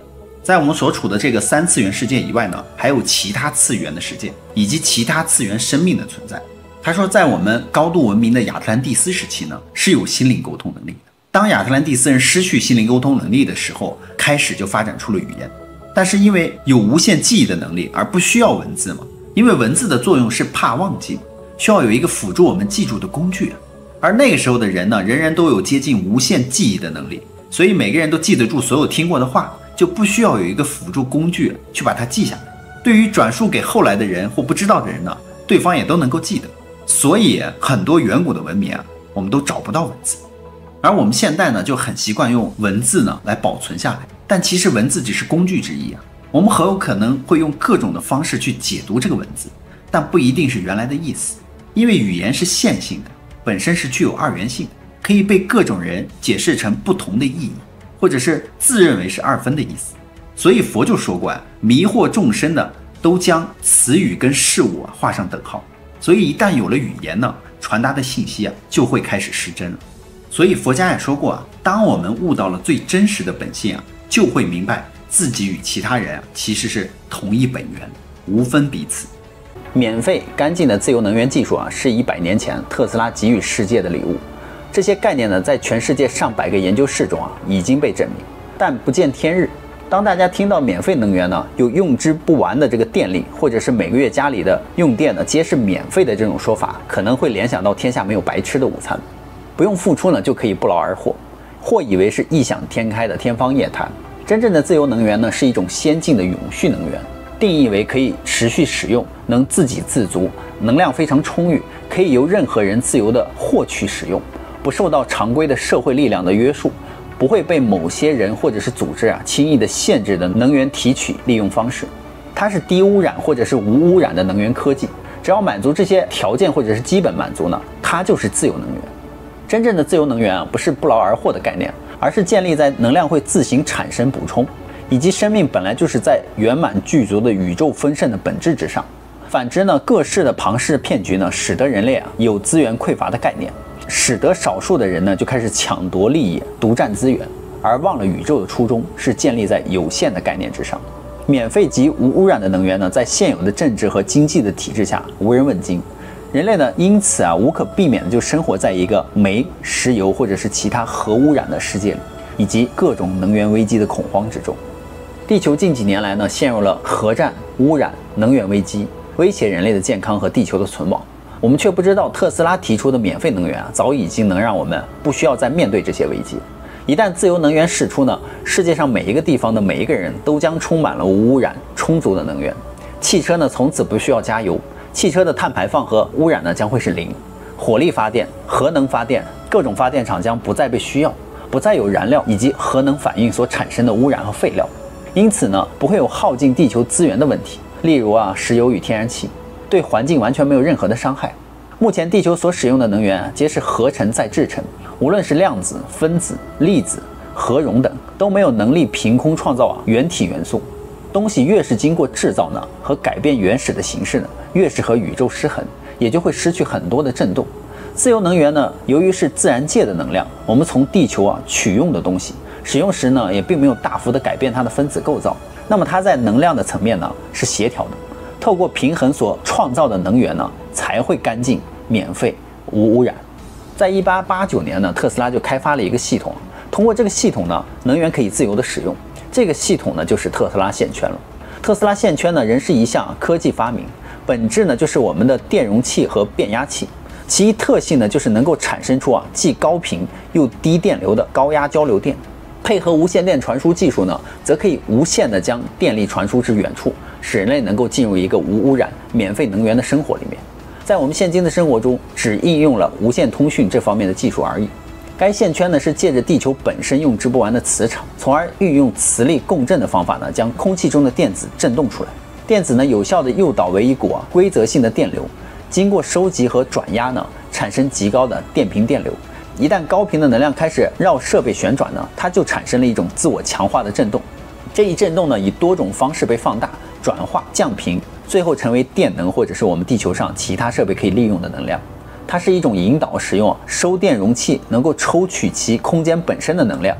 在我们所处的这个3次元世界以外呢，还有其他次元的世界，以及其他次元生命的存在。他说，在我们高度文明的亚特兰蒂斯时期呢，是有心灵沟通能力的。当亚特兰蒂斯人失去心灵沟通能力的时候，开始就发展出了语言。但是因为有无限记忆的能力，而不需要文字嘛，因为文字的作用是怕忘记，需要有一个辅助我们记住的工具。而那个时候的人呢，人人都有接近无限记忆的能力，所以每个人都记得住所有听过的话，就不需要有一个辅助工具去把它记下来。对于转述给后来的人或不知道的人呢，对方也都能够记得。所以很多远古的文明啊，我们都找不到文字，而我们现代呢，就很习惯用文字呢来保存下来。但其实文字只是工具之一啊，我们很有可能会用各种的方式去解读这个文字，但不一定是原来的意思，因为语言是线性的，本身是具有二元性的，可以被各种人解释成不同的意义，或者是自认为是二分的意思。所以佛就说过啊，迷惑众生的都将词语跟事物画上等号。所以一旦有了语言呢，传达的信息就会开始失真了。所以佛家也说过当我们悟到了最真实的本性就会明白自己与其他人其实是同一本源，无分彼此。 免费干净的自由能源技术是100年前特斯拉给予世界的礼物。这些概念呢，在全世界上百个研究室中已经被证明，但不见天日。当大家听到免费能源呢，有用之不完的这个电力，或者是每个月家里的用电呢皆是免费的这种说法，可能会联想到天下没有白吃的午餐，不用付出呢就可以不劳而获，或以为是异想天开的天方夜谭。真正的自由能源呢，是一种先进的永续能源，定义为可以持续使用，能自给自足，能量非常充裕，可以由任何人自由的获取使用，不受到常规的社会力量的约束，不会被某些人或者是组织轻易的限制的能源提取利用方式。它是低污染或者是无污染的能源科技，只要满足这些条件或者是基本满足呢，它就是自由能源。真正的自由能源不是不劳而获的概念，而是建立在能量会自行产生补充，以及生命本来就是在圆满具足的宇宙丰盛的本质之上。反之呢，各式的庞氏骗局呢，使得人类有资源匮乏的概念，使得少数的人呢就开始抢夺利益，独占资源，而忘了宇宙的初衷是建立在有限的概念之上。免费及无污染的能源呢，在现有的政治和经济的体制下无人问津。人类呢，因此无可避免的就生活在一个煤、石油或者是其他核污染的世界里，以及各种能源危机的恐慌之中。地球近几年来呢，陷入了核战、污染、能源危机，威胁人类的健康和地球的存亡。我们却不知道，特斯拉提出的免费能源早已经能让我们不需要再面对这些危机。一旦自由能源释出呢，世界上每一个地方的每一个人都将充满了无污染、充足的能源。汽车呢，从此不需要加油。汽车的碳排放和污染呢将会是0，火力发电、核能发电、各种发电厂将不再被需要，不再有燃料以及核能反应所产生的污染和废料，因此呢不会有耗尽地球资源的问题，例如石油与天然气，对环境完全没有任何的伤害。目前地球所使用的能源皆是合成再制成，无论是量子、分子、粒子、核融等，都没有能力凭空创造原体元素。东西越是经过制造呢，和改变原始的形式呢，越是和宇宙失衡，也就会失去很多的振动。自由能源呢，由于是自然界的能量，我们从地球取用的东西，使用时呢，也并没有大幅的改变它的分子构造。那么它在能量的层面呢，是协调的。透过平衡所创造的能源呢，才会干净、免费、无污染。在1889年呢，特斯拉就开发了一个系统，通过这个系统呢，能源可以自由的使用。这个系统呢，就是特斯拉线圈了。特斯拉线圈呢，仍是一项科技发明，本质呢就是我们的电容器和变压器。其一特性呢，就是能够产生出既高频又低电流的高压交流电。配合无线电传输技术呢，则可以无限的将电力传输至远处，使人类能够进入一个无污染、免费能源的生活里面。在我们现今的生活中，只应用了无线通讯这方面的技术而已。该线圈呢，是借着地球本身用之不完的磁场，从而运用磁力共振的方法呢，将空气中的电子振动出来。电子呢，有效的诱导为一股规则性的电流，经过收集和转压呢，产生极高的电平电流。一旦高频的能量开始绕设备旋转呢，它就产生了一种自我强化的振动。这一振动呢，以多种方式被放大、转化、降频，最后成为电能或者是我们地球上其他设备可以利用的能量。它是一种引导使用收电容器能够抽取其空间本身的能量。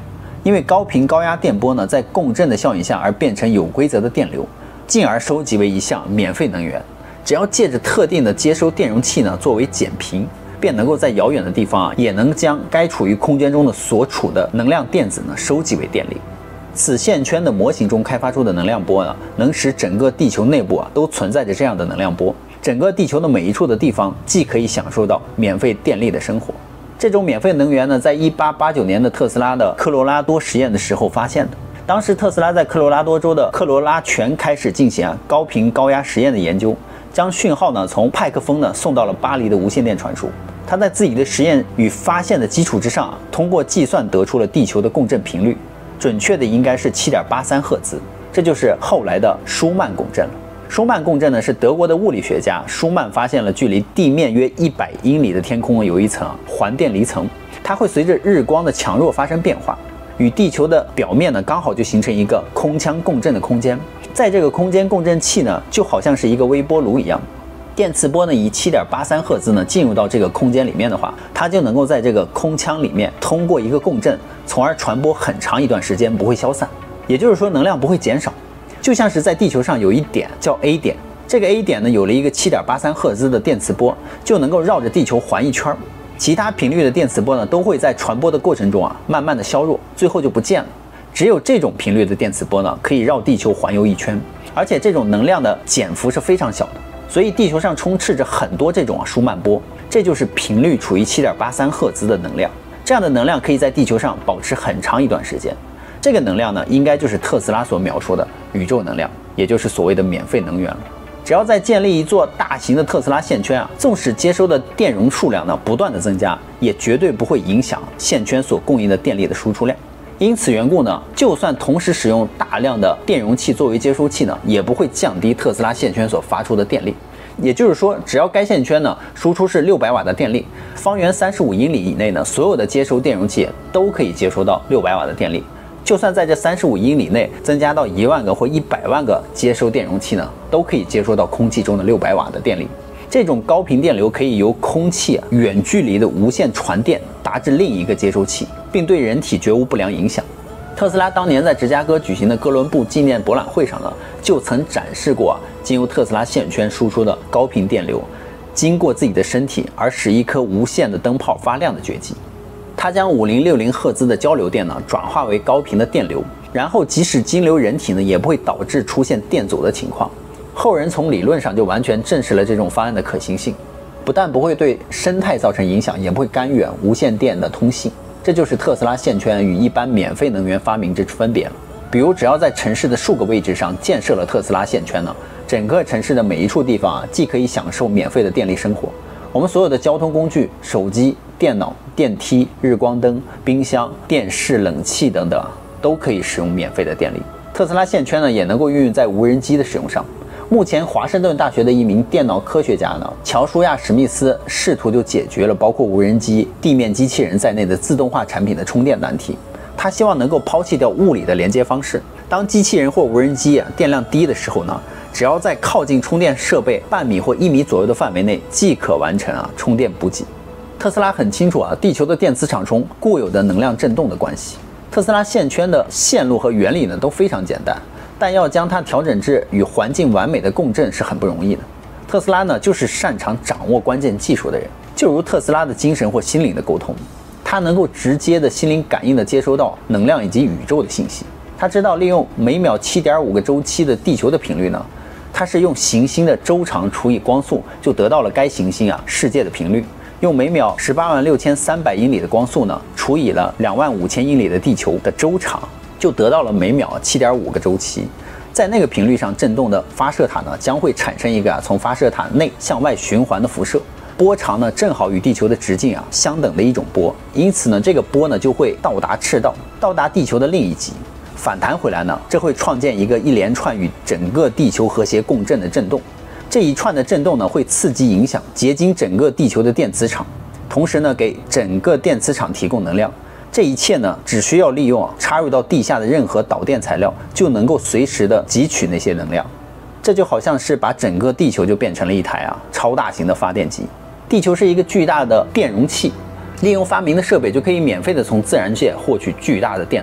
因为高频高压电波呢，在共振的效应下而变成有规则的电流，进而收集为一项免费能源。只要借着特定的接收电容器呢作为减频，便能够在遥远的地方也能将该处于空间中的所处的能量电子呢收集为电力。此线圈的模型中开发出的能量波呢，能使整个地球内部都存在着这样的能量波，整个地球的每一处的地方既可以享受到免费电力的生活。这种免费能源呢，在1889年的特斯拉的科罗拉多实验的时候发现的。当时特斯拉在科罗拉多州的科罗拉泉开始进行高频高压实验的研究，将讯号呢从派克风呢送到了巴黎的无线电传输。他在自己的实验与发现的基础之上通过计算得出了地球的共振频率，准确的应该是7.83赫兹，这就是后来的舒曼共振了。舒曼共振呢，是德国的物理学家舒曼发现了距离地面约100英里的天空有一层环电离层，它会随着日光的强弱发生变化，与地球的表面呢刚好就形成一个空腔共振的空间。在这个空间共振器呢，就好像是一个微波炉一样，电磁波呢以7.83赫兹呢进入到这个空间里面的话，它就能够在这个空腔里面通过一个共振，从而传播很长一段时间，不会消散。也就是说，能量不会减少。就像是在地球上有一点叫 A 点，这个 A 点呢有了一个7.83赫兹的电磁波，就能够绕着地球环一圈。其他频率的电磁波呢都会在传播的过程中慢慢的削弱，最后就不见了。只有这种频率的电磁波呢可以绕地球环游一圈，而且这种能量的减幅是非常小的，所以地球上充斥着很多这种舒曼波，这就是频率处于7.83赫兹的能量。这样的能量可以在地球上保持很长一段时间。这个能量呢，应该就是特斯拉所描述的宇宙能量，也就是所谓的免费能源了。只要再建立一座大型的特斯拉线圈纵使接收的电容数量呢不断的增加，也绝对不会影响线圈所供应的电力的输出量。因此缘故呢，就算同时使用大量的电容器作为接收器呢，也不会降低特斯拉线圈所发出的电力。也就是说，只要该线圈呢输出是600瓦的电力，方圆35英里以内呢，所有的接收电容器都可以接收到600瓦的电力。就算在这35英里内增加到1万个或100万个接收电容器呢，都可以接收到空气中的600瓦的电力。这种高频电流可以由空气远距离的无线传电达至另一个接收器，并对人体绝无不良影响。特斯拉当年在芝加哥举行的哥伦布纪念博览会上呢，就曾展示过经由特斯拉线圈输出的高频电流经过自己的身体而使一颗无线的灯泡发亮的绝技。它将5060赫兹的交流电呢转化为高频的电流，然后即使经流人体呢，也不会导致出现电阻的情况。后人从理论上就完全证实了这种方案的可行性，不但不会对生态造成影响，也不会干预无线电的通信。这就是特斯拉线圈与一般免费能源发明之分别了。比如，只要在城市的数个位置上建设了特斯拉线圈呢，整个城市的每一处地方既可以享受免费的电力生活，我们所有的交通工具、手机、电脑、电梯、日光灯、冰箱、电视、冷气等等都可以使用免费的电力。特斯拉线圈呢，也能够运用在无人机的使用上。目前，华盛顿大学的一名电脑科学家呢，乔舒亚·史密斯试图就解决了包括无人机、地面机器人在内的自动化产品的充电难题。他希望能够抛弃掉物理的连接方式，当机器人或无人机电量低的时候呢，只要在靠近充电设备半米或1米左右的范围内，即可完成充电补给。特斯拉很清楚地球的电磁场中固有的能量振动的关系。特斯拉线圈的线路和原理呢都非常简单，但要将它调整至与环境完美的共振是很不容易的。特斯拉呢就是擅长掌握关键技术的人，就如特斯拉的精神或心灵的沟通，他能够直接的心灵感应的接收到能量以及宇宙的信息。他知道利用每秒7.5个周期的地球的频率呢，它是用行星的周长除以光速，就得到了该行星世界的频率。用每秒186300英里的光速呢，除以了25000英里的地球的周长，就得到了每秒7.5个周期。在那个频率上振动的发射塔呢，将会产生一个从发射塔内向外循环的辐射，波长呢正好与地球的直径相等的一种波，因此呢这个波呢就会到达赤道，到达地球的另一极，反弹回来呢，这会创建一连串与整个地球和谐共振的振动。这一串的振动呢，会刺激影响结晶整个地球的电磁场，同时呢，给整个电磁场提供能量。这一切呢，只需要利用插入到地下的任何导电材料，就能够随时的汲取那些能量。这就好像是把整个地球就变成了一台超大型的发电机。地球是一个巨大的电容器，利用发明的设备就可以免费的从自然界获取巨大的电能。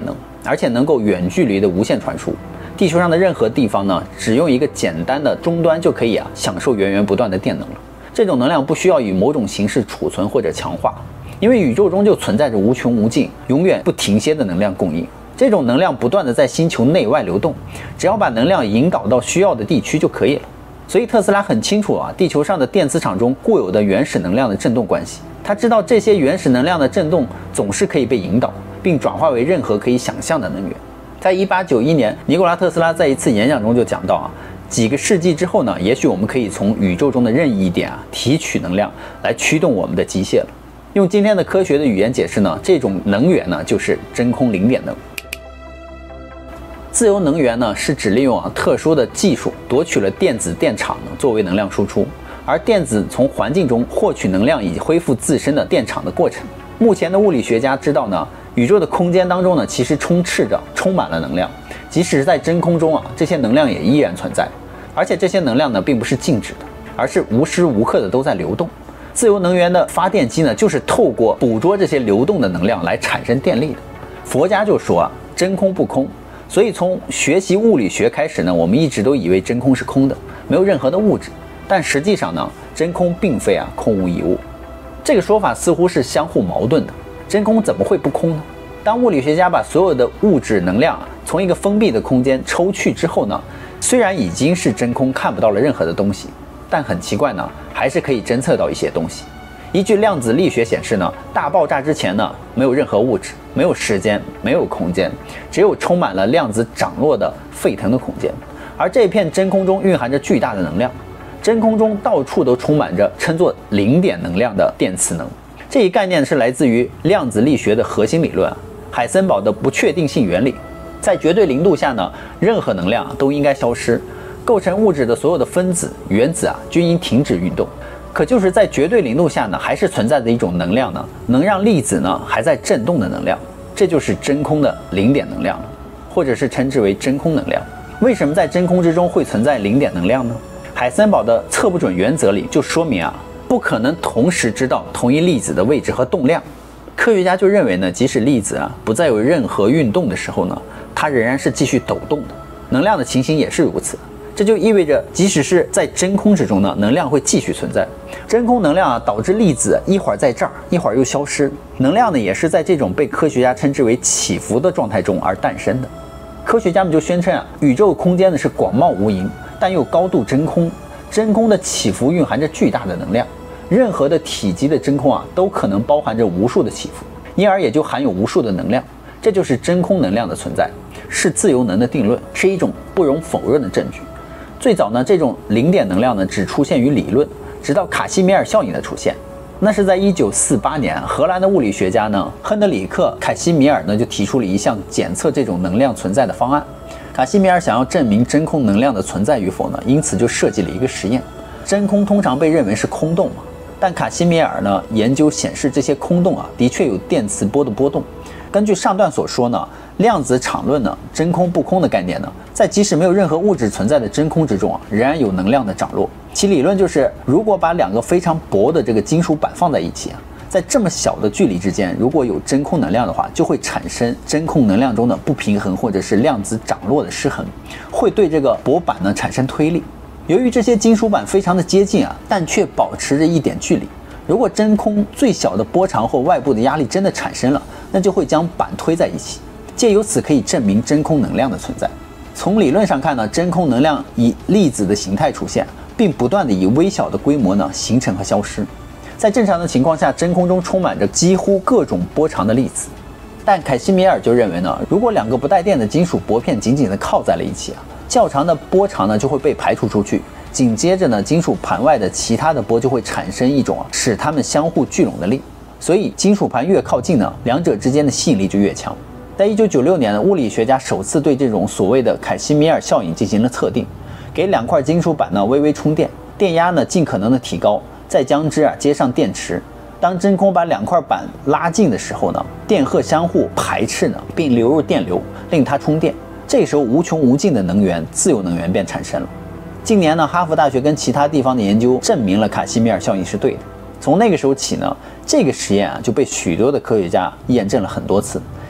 而且能够远距离的无线传输。地球上的任何地方呢，只用一个简单的终端就可以享受源源不断的电能了。这种能量不需要以某种形式储存或者强化，因为宇宙中就存在着无穷无尽、永远不停歇的能量供应。这种能量不断的在星球内外流动，只要把能量引导到需要的地区就可以了。所以特斯拉很清楚地球上的电磁场中固有的原始能量的振动关系。他知道这些原始能量的振动总是可以被引导，并转化为任何可以想象的能源。在1891年，尼古拉特斯拉在一次演讲中就讲到几个世纪之后呢，也许我们可以从宇宙中的任意一点提取能量来驱动我们的机械了。用今天的科学的语言解释呢，这种能源呢就是真空零点能。自由能源呢是指利用特殊的技术夺取了电子电场呢作为能量输出，而电子从环境中获取能量以及恢复自身的电场的过程。目前的物理学家知道呢，宇宙的空间当中呢其实充满了能量，即使是在真空中这些能量也依然存在，而且这些能量呢并不是静止的，而是无时无刻的都在流动。自由能源的发电机呢就是透过捕捉这些流动的能量来产生电力的。佛家就说真空不空，所以从学习物理学开始呢，我们一直都以为真空是空的，没有任何的物质。但实际上呢，真空并非空无一物。这个说法似乎是相互矛盾的。真空怎么会不空呢？当物理学家把所有的物质能量从一个封闭的空间抽去之后呢，虽然已经是真空，看不到了任何的东西，但很奇怪呢，还是可以侦测到一些东西。依据量子力学显示呢，大爆炸之前呢，没有任何物质，没有时间，没有空间，只有充满了量子涨落的沸腾的空间。而这片真空中蕴含着巨大的能量，真空中到处都充满着称作零点能量的电磁能。这一概念是来自于量子力学的核心理论海森堡的不确定性原理。在绝对零度下呢，任何能量都应该消失，构成物质的所有的分子、原子均应停止运动。可就是在绝对零度下呢，还是存在着一种能量呢，能让粒子呢还在振动的能量，这就是真空的零点能量，或者是称之为真空能量。为什么在真空之中会存在零点能量呢？海森堡的测不准原则里就说明不可能同时知道同一粒子的位置和动量。科学家就认为呢，即使粒子不再有任何运动的时候呢，它仍然是继续抖动的。能量的情形也是如此。这就意味着，即使是在真空之中呢，能量会继续存在。真空能量导致粒子一会儿在这儿，一会儿又消失。能量呢，也是在这种被科学家称之为起伏的状态中而诞生的。科学家们就宣称宇宙空间呢是广袤无垠，但又高度真空。真空的起伏蕴含着巨大的能量，任何的体积的真空都可能包含着无数的起伏，因而也就含有无数的能量。这就是真空能量的存在，是自由能的定论，是一种不容否认的证据。最早呢，这种零点能量呢只出现于理论，直到卡西米尔效应的出现。那是在1948年，荷兰的物理学家呢亨德里克·凯西米尔呢就提出了一项检测这种能量存在的方案。卡西米尔想要证明真空能量的存在与否呢，因此就设计了一个实验。真空通常被认为是空洞但卡西米尔呢研究显示，这些空洞的确有电磁波的波动。根据上段所说呢，量子场论呢，真空不空的概念呢，在即使没有任何物质存在的真空之中仍然有能量的涨落。其理论就是，如果把两个非常薄的这个金属板放在一起在这么小的距离之间，如果有真空能量的话，就会产生真空能量中的不平衡或者是量子涨落的失衡，会对这个薄板呢产生推力。由于这些金属板非常的接近但却保持着一点距离，如果真空最小的波长或外部的压力真的产生了，那就会将板推在一起，借由此可以证明真空能量的存在。从理论上看呢，真空能量以粒子的形态出现，并不断的以微小的规模呢形成和消失。在正常的情况下，真空中充满着几乎各种波长的粒子。但凯西米尔就认为呢，如果两个不带电的金属薄片紧紧的靠在了一起较长的波长呢就会被排除出去，紧接着呢，金属盘外的其他的波就会产生一种使它们相互聚拢的力。所以金属盘越靠近呢，两者之间的吸引力就越强。在1996年，物理学家首次对这种所谓的凯西米尔效应进行了测定，给两块金属板呢微微充电，电压呢尽可能的提高，再将之接上电池。当真空把两块板拉近的时候呢，电荷相互排斥呢，并流入电流，令它充电。这时候无穷无尽的能源，自由能源便产生了。近年呢，哈佛大学跟其他地方的研究证明了卡西米尔效应是对的。从那个时候起呢，这个实验就被许多的科学家验证了很多次，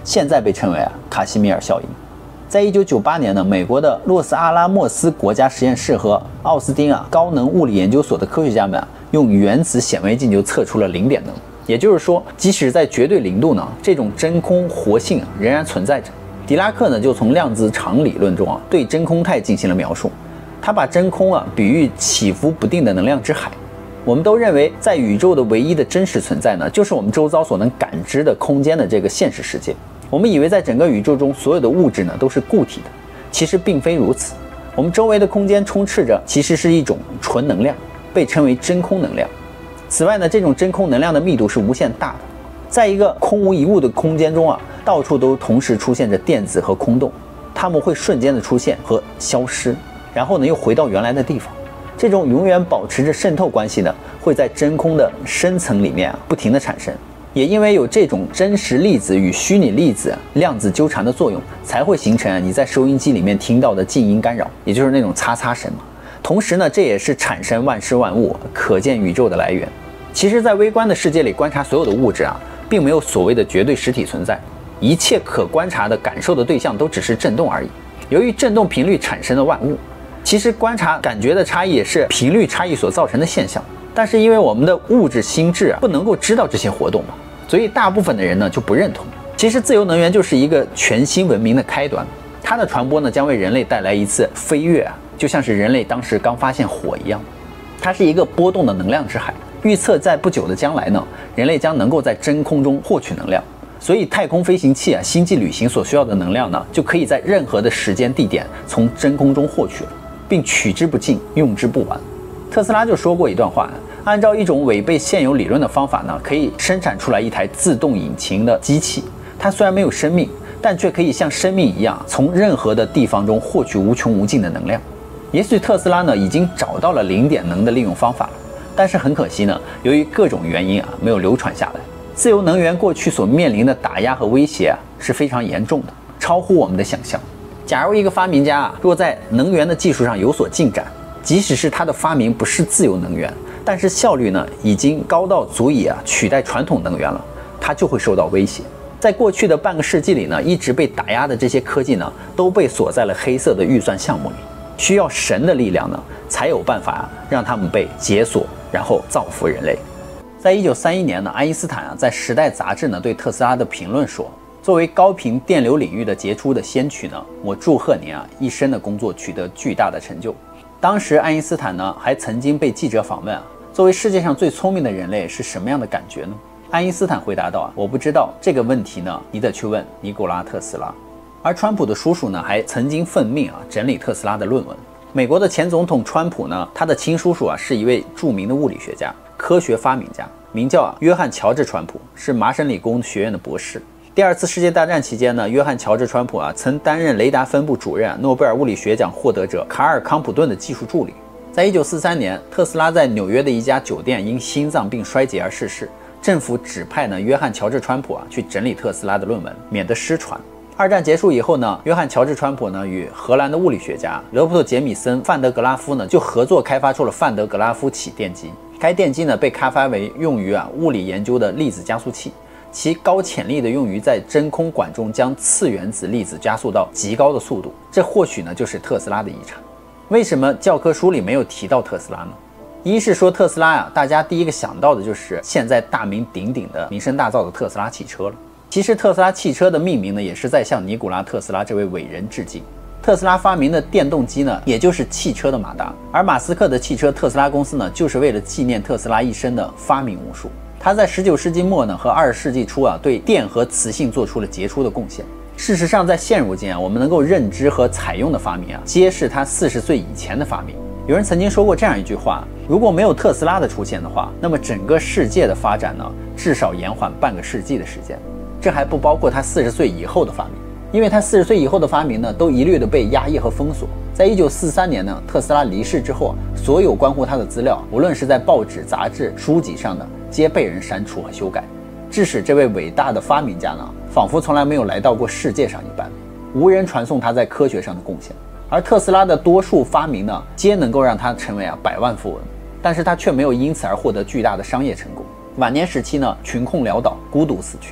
现在被称为卡西米尔效应。在1998年呢，美国的洛斯阿拉莫斯国家实验室和奥斯汀高能物理研究所的科学家们用原子显微镜就测出了0点能。也就是说，即使在绝对零度呢，这种真空活性仍然存在着。狄拉克呢就从量子场理论中对真空态进行了描述，他把真空比喻起伏不定的能量之海。我们都认为，在宇宙的唯一的真实存在呢，就是我们周遭所能感知的空间的这个现实世界。我们以为在整个宇宙中所有的物质呢都是固体的，其实并非如此。我们周围的空间充斥着其实是一种纯能量，被称为真空能量。此外呢，这种真空能量的密度是无限大的，在一个空无一物的空间中到处都同时出现着电子和空洞，它们会瞬间的出现和消失，然后呢又回到原来的地方。这种永远保持着渗透关系呢，会在真空的深层里面不停的产生。也因为有这种真实粒子与虚拟粒子量子纠缠的作用，才会形成你在收音机里面听到的静音干扰，也就是那种擦擦声嘛。同时呢，这也是产生万事万物、可见宇宙的来源。其实，在微观的世界里观察所有的物质并没有所谓的绝对实体存在，一切可观察的感受的对象都只是振动而已。由于振动频率产生的万物，其实观察感觉的差异也是频率差异所造成的现象。但是因为我们的物质心智不能够知道这些活动嘛，所以大部分的人呢就不认同。其实自由能源就是一个全新文明的开端，它的传播呢将为人类带来一次飞跃就像是人类当时刚发现火一样。它是一个波动的能量之海，预测在不久的将来呢，人类将能够在真空中获取能量。所以太空飞行器星际旅行所需要的能量呢，就可以在任何的时间地点从真空中获取了，并取之不尽，用之不完。特斯拉就说过一段话，按照一种违背现有理论的方法呢，可以生产出来一台自动引擎的机器。它虽然没有生命，但却可以像生命一样，从任何的地方中获取无穷无尽的能量。也许特斯拉呢已经找到了0点能的利用方法了，但是很可惜呢，由于各种原因没有流传下来。自由能源过去所面临的打压和威胁是非常严重的，超乎我们的想象。假如一个发明家若在能源的技术上有所进展，即使是他的发明不是自由能源，但是效率呢已经高到足以取代传统能源了，它就会受到威胁。在过去的半个世纪里呢，一直被打压的这些科技呢，都被锁在了黑色的预算项目里。需要神的力量呢，才有办法让他们被解锁，然后造福人类。在1931年呢，爱因斯坦在《时代》杂志呢对特斯拉的评论说：“作为高频电流领域的杰出的先驱呢，我祝贺您一生的工作取得巨大的成就。”当时爱因斯坦呢还曾经被记者访问作为世界上最聪明的人类是什么样的感觉呢？爱因斯坦回答道我不知道，这个问题呢你得去问尼古拉特斯拉。而川普的叔叔呢还曾经奉命整理特斯拉的论文。美国的前总统川普呢，他的亲叔叔是一位著名的物理学家、科学发明家，名叫约翰·乔治·川普，是麻省理工学院的博士。第2次世界大战期间呢，约翰·乔治·川普曾担任雷达分部主任、诺贝尔物理学奖获得者卡尔·康普顿的技术助理。在1943年，特斯拉在纽约的一家酒店因心脏病衰竭而逝世，政府指派约翰·乔治·川普去整理特斯拉的论文，免得失传。二战结束以后呢，约翰·乔治·川普与荷兰的物理学家罗伯特·杰米森、范德格拉夫就合作开发出了范德格拉夫起电机。该电机被开发为用于物理研究的粒子加速器，其高潜力的用于在真空管中将次原子粒子加速到极高的速度。这或许就是特斯拉的遗产。为什么教科书里没有提到特斯拉呢？一是说特斯拉大家第一个想到的就是现在大名鼎鼎的、名声大噪的特斯拉汽车了。其实特斯拉汽车的命名呢，也是在向尼古拉特斯拉这位伟人致敬。特斯拉发明的电动机呢，也就是汽车的马达，而马斯克的汽车特斯拉公司呢，就是为了纪念特斯拉一生的发明无数。他在19世纪末呢和20世纪初对电和磁性做出了杰出的贡献。事实上，在现如今我们能够认知和采用的发明皆是他40岁以前的发明。有人曾经说过这样一句话：如果没有特斯拉的出现的话，那么整个世界的发展呢，至少延缓半个世纪的时间。这还不包括他40岁以后的发明，因为他40岁以后的发明呢，都一律的被压抑和封锁。在1943年呢，特斯拉离世之后，所有关乎他的资料，无论是在报纸、杂志、书籍上的，皆被人删除和修改，致使这位伟大的发明家呢，仿佛从来没有来到过世界上一般，无人传颂他在科学上的贡献。而特斯拉的多数发明呢，皆能够让他成为百万富翁，但是他却没有因此而获得巨大的商业成功。晚年时期呢，穷困潦倒，孤独死去。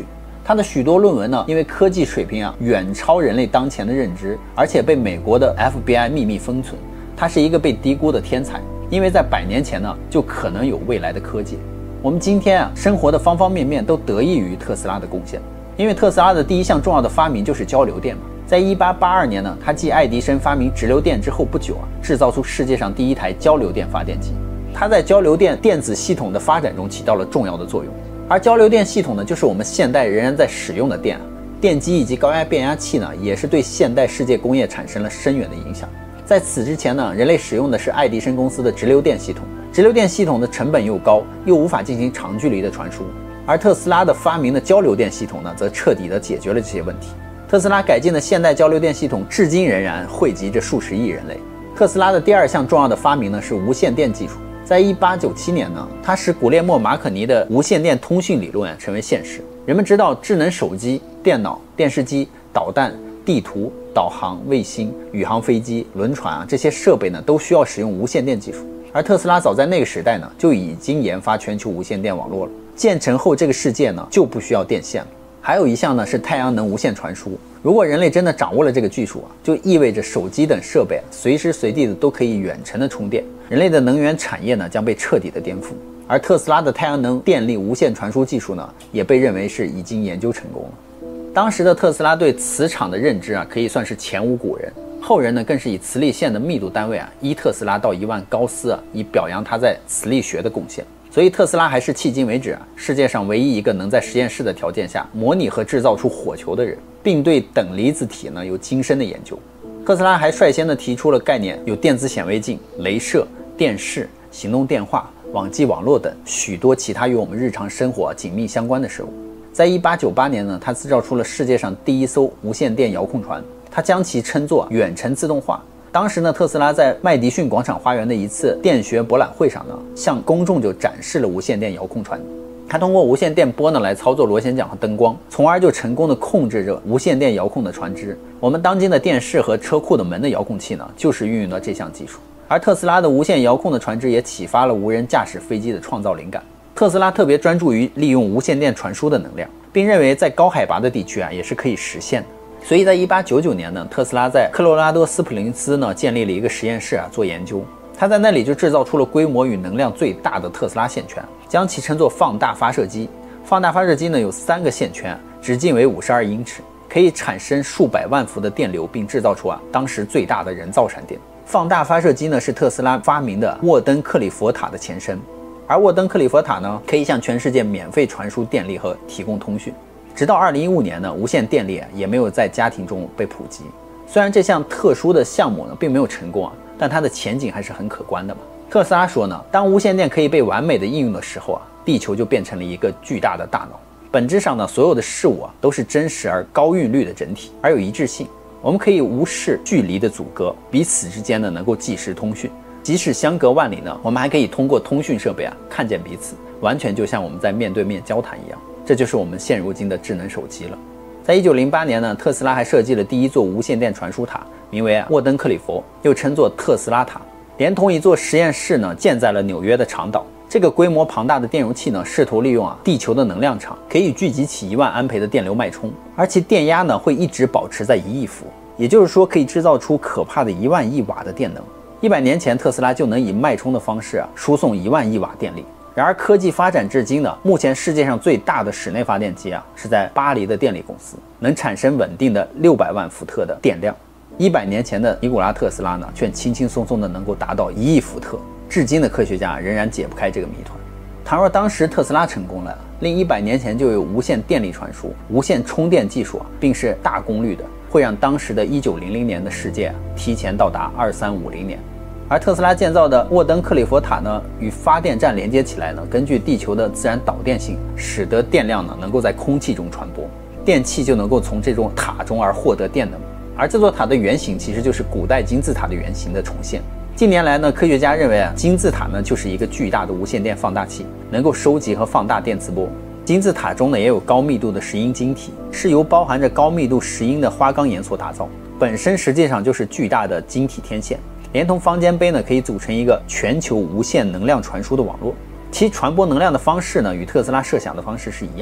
他的许多论文呢，因为科技水平远超人类当前的认知，而且被美国的 FBI 秘密封存。他是一个被低估的天才，因为在100年前呢，就可能有未来的科技。我们今天生活的方方面面都得益于特斯拉的贡献，因为特斯拉的第一项重要的发明就是交流电嘛。在1882年呢，他继爱迪生发明直流电之后不久制造出世界上第一台交流电发电机。它在交流电电子系统的发展中起到了重要的作用。而交流电系统呢，就是我们现代仍然在使用的电。电机以及高压变压器呢，也是对现代世界工业产生了深远的影响。在此之前呢，人类使用的是爱迪生公司的直流电系统。直流电系统的成本又高，又无法进行长距离的传输。而特斯拉的发明的交流电系统呢，则彻底的解决了这些问题。特斯拉改进的现代交流电系统，至今仍然惠及着数十亿人类。特斯拉的第二项重要的发明呢，是无线电技术。在1897年呢，它使古列莫·马可尼的无线电通讯理论成为现实。人们知道，智能手机、电脑、电视机、导弹、地图、导航、卫星、宇航飞机、轮船这些设备呢，都需要使用无线电技术。而特斯拉早在那个时代呢，就已经研发全球无线电网络了。建成后，这个世界呢，就不需要电线了。还有一项呢，是太阳能无线传输。如果人类真的掌握了这个技术就意味着手机等设备随时随地的都可以远程的充电，人类的能源产业呢将被彻底的颠覆。而特斯拉的太阳能电力无线传输技术呢，也被认为是已经研究成功了。当时的特斯拉对磁场的认知可以算是前无古人，后人呢更是以磁力线的密度单位1特斯拉到1万高斯以表扬他在磁力学的贡献。所以特斯拉还是迄今为止世界上唯一一个能在实验室的条件下模拟和制造出火球的人，并对等离子体呢有精深的研究。特斯拉还率先的提出了概念，有电子显微镜、雷射、电视、行动电话、网际网络等许多其他与我们日常生活紧密相关的事物。在1898年呢，他制造出了世界上第一艘无线电遥控船，他将其称作远程自动化。当时呢，特斯拉在麦迪逊广场花园的一次电学博览会上呢，向公众就展示了无线电遥控船。他通过无线电波呢来操作螺旋桨和灯光，从而就成功的控制着无线电遥控的船只。我们当今的电视和车库的门的遥控器呢，就是运用了这项技术。而特斯拉的无线遥控的船只也启发了无人驾驶飞机的创造灵感。特斯拉特别专注于利用无线电传输的能量，并认为在高海拔的地区也是可以实现的。所以在1899年呢，特斯拉在科罗拉多斯普林斯呢建立了一个实验室做研究。他在那里就制造出了规模与能量最大的特斯拉线圈，将其称作放大发射机。放大发射机呢有3个线圈，直径为52英尺，可以产生数百万伏的电流，并制造出当时最大的人造闪电。放大发射机呢是特斯拉发明的沃登克里佛塔的前身，而沃登克里佛塔呢可以向全世界免费传输电力和提供通讯。直到2015年呢，无线电力也没有在家庭中被普及。虽然这项特殊的项目呢并没有成功但它的前景还是很可观的嘛。特斯拉说呢，当无线电可以被完美的应用的时候地球就变成了一个巨大的大脑。本质上呢，所有的事物都是真实而高韵律的整体，而有一致性。我们可以无视距离的阻隔，彼此之间呢能够即时通讯。即使相隔万里呢，我们还可以通过通讯设备看见彼此，完全就像我们在面对面交谈一样。这就是我们现如今的智能手机了。在1908年呢，特斯拉还设计了第一座无线电传输塔，名为沃登克里佛，又称作特斯拉塔，连同一座实验室呢建在了纽约的长岛。这个规模庞大的电容器呢，试图利用地球的能量场，可以聚集起1万安培的电流脉冲，而其电压呢会一直保持在1亿伏，也就是说可以制造出可怕的1万亿瓦的电能。100年前，特斯拉就能以脉冲的方式输送1万亿瓦电力。然而科技发展至今呢，目前世界上最大的室内发电机是在巴黎的电力公司，能产生稳定的600万伏特的电量。100年前的尼古拉特斯拉呢，却轻轻松松的能够达到1亿伏特。至今的科学家仍然解不开这个谜团。倘若当时特斯拉成功了，令100年前就有无线电力传输、无线充电技术并是大功率的，会让当时的1900年的世界提前到达2350年。而特斯拉建造的沃登克里佛塔呢，与发电站连接起来呢，根据地球的自然导电性，使得电量呢能够在空气中传播，电器就能够从这种塔中而获得电能。而这座塔的原型其实就是古代金字塔的原型的重现。近年来呢，科学家认为金字塔呢就是一个巨大的无线电放大器，能够收集和放大电磁波。金字塔中呢也有高密度的石英晶体，是由包含着高密度石英的花岗岩所打造，本身实际上就是巨大的晶体天线。连同方尖碑呢，可以组成一个全球无线能量传输的网络。其传播能量的方式呢，与特斯拉设想的方式是一样的。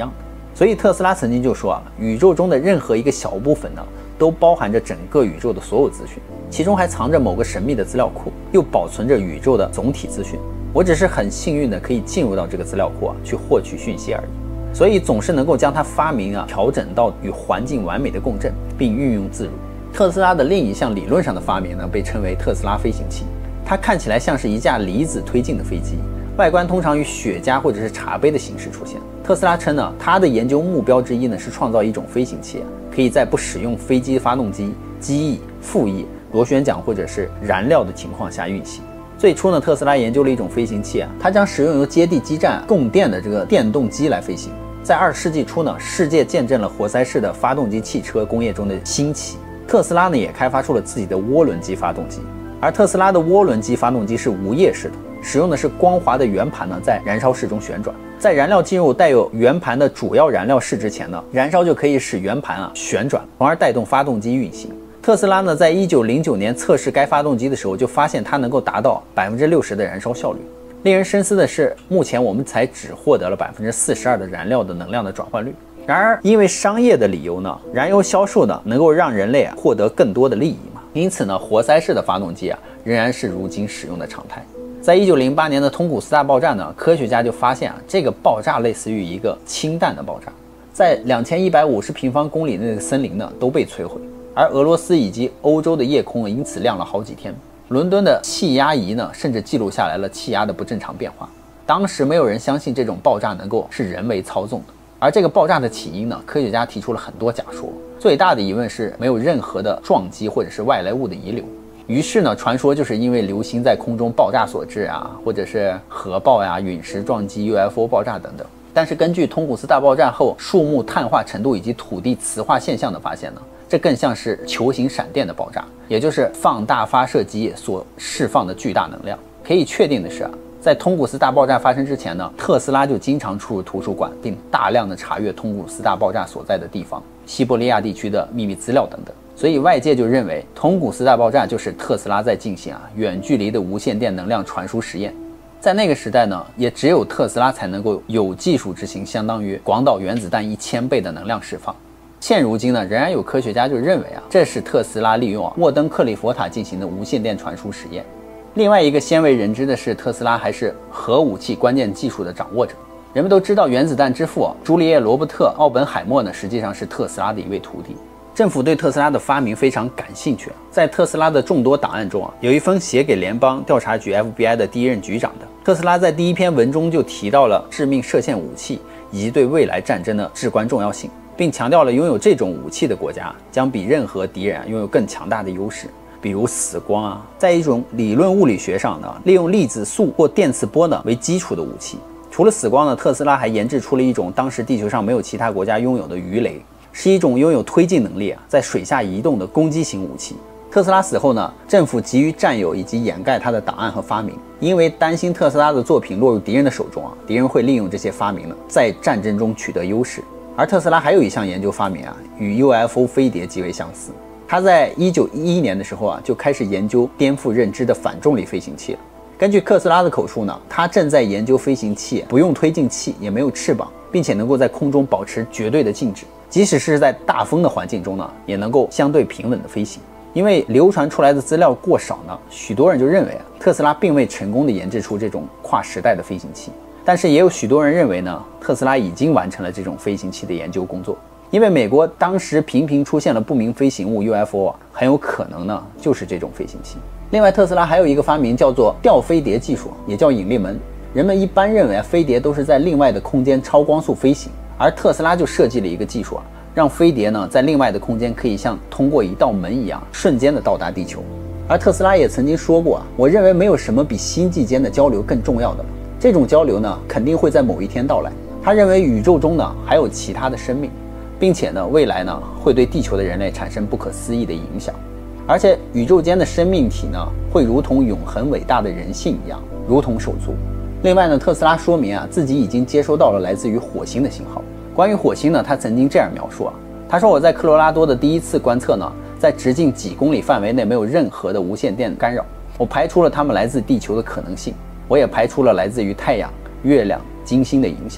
所以特斯拉曾经就说啊，宇宙中的任何一个小部分呢，都包含着整个宇宙的所有资讯，其中还藏着某个神秘的资料库，又保存着宇宙的总体资讯。我只是很幸运的可以进入到这个资料库去获取讯息而已。所以总是能够将它发明调整到与环境完美的共振，并运用自如。特斯拉的另一项理论上的发明呢，被称为特斯拉飞行器。它看起来像是一架离子推进的飞机，外观通常以雪茄或者是茶杯的形式出现。特斯拉称呢，它的研究目标之一呢是创造一种飞行器可以在不使用飞机发动机、机翼、副翼、螺旋桨或者是燃料的情况下运行。最初呢，特斯拉研究了一种飞行器它将使用由接地基站供电的这个电动机来飞行。在20世纪初呢，世界见证了活塞式的发动机汽车工业中的兴起。特斯拉呢也开发出了自己的涡轮机发动机，而特斯拉的涡轮机发动机是无叶式的，使用的是光滑的圆盘在燃烧室中旋转。在燃料进入带有圆盘的主要燃料室之前呢，燃烧就可以使圆盘旋转，从而带动发动机运行。特斯拉呢在1909年测试该发动机的时候，就发现它能够达到60%的燃烧效率。令人深思的是，目前我们才只获得了42%的燃料的能量的转换率。然而，因为商业的理由呢，燃油销售呢能够让人类获得更多的利益嘛，因此呢，活塞式的发动机仍然是如今使用的常态。在1908年的通古斯大爆炸呢，科学家就发现这个爆炸类似于一个氢弹的爆炸，在2150平方公里内的森林呢都被摧毁，而俄罗斯以及欧洲的夜空因此亮了好几天。伦敦的气压仪呢，甚至记录下来了气压的不正常变化。当时没有人相信这种爆炸能够是人为操纵的。而这个爆炸的起因呢，科学家提出了很多假说。最大的疑问是没有任何的撞击或者是外来物的遗留。于是呢，传说就是因为流星在空中爆炸所致或者是核爆陨石撞击、UFO 爆炸等等。但是根据通古斯大爆炸后树木碳化程度以及土地磁化现象的发现呢，这更像是球形闪电的爆炸，也就是放大发射机所释放的巨大能量。可以确定的是在通古斯大爆炸发生之前呢，特斯拉就经常出入图书馆，并大量的查阅通古斯大爆炸所在的地方、西伯利亚地区的秘密资料等等。所以外界就认为通古斯大爆炸就是特斯拉在进行远距离的无线电能量传输实验。在那个时代呢，也只有特斯拉才能够有技术执行相当于广岛原子弹1000倍的能量释放。现如今呢，仍然有科学家就认为这是特斯拉利用沃登克里佛塔进行的无线电传输实验。另外一个鲜为人知的是，特斯拉还是核武器关键技术的掌握者。人们都知道原子弹之父朱利叶·罗伯特·奥本海默呢，实际上是特斯拉的一位徒弟。政府对特斯拉的发明非常感兴趣。在特斯拉的众多档案中有一封写给联邦调查局 FBI 的第一任局长的。特斯拉在第一篇文中就提到了致命射线武器以及对未来战争的至关重要性，并强调了拥有这种武器的国家将比任何敌人拥有更强大的优势。比如死光在一种理论物理学上呢，利用粒子束或电磁波呢为基础的武器。除了死光呢，特斯拉还研制出了一种当时地球上没有其他国家拥有的鱼雷，是一种拥有推进能力在水下移动的攻击型武器。特斯拉死后呢，政府急于占有以及掩盖他的档案和发明，因为担心特斯拉的作品落入敌人的手中敌人会利用这些发明呢在战争中取得优势。而特斯拉还有一项研究发明与 UFO 飞碟极为相似。他在1911年的时候就开始研究颠覆认知的反重力飞行器了。根据特斯拉的口述呢，他正在研究飞行器不用推进器，也没有翅膀，并且能够在空中保持绝对的静止，即使是在大风的环境中呢，也能够相对平稳的飞行。因为流传出来的资料过少呢，许多人就认为特斯拉并未成功的研制出这种跨时代的飞行器。但是也有许多人认为呢，特斯拉已经完成了这种飞行器的研究工作。因为美国当时频频出现了不明飞行物 UFO 很有可能呢就是这种飞行器。另外，特斯拉还有一个发明叫做吊飞碟技术，也叫引力门。人们一般认为飞碟都是在另外的空间超光速飞行，而特斯拉就设计了一个技术让飞碟呢在另外的空间可以像通过一道门一样瞬间的到达地球。而特斯拉也曾经说过我认为没有什么比星际间的交流更重要的了，这种交流呢肯定会在某一天到来。他认为宇宙中呢还有其他的生命，并且呢未来呢会对地球的人类产生不可思议的影响，而且宇宙间的生命体呢会如同永恒伟大的人性一样，如同手足。另外呢，特斯拉说明自己已经接收到了来自于火星的信号。关于火星呢，他曾经这样描述他说我在科罗拉多的第一次观测呢，在直径几公里范围内没有任何的无线电干扰，我排除了它们来自地球的可能性，我也排除了来自于太阳、月亮、金星的影响。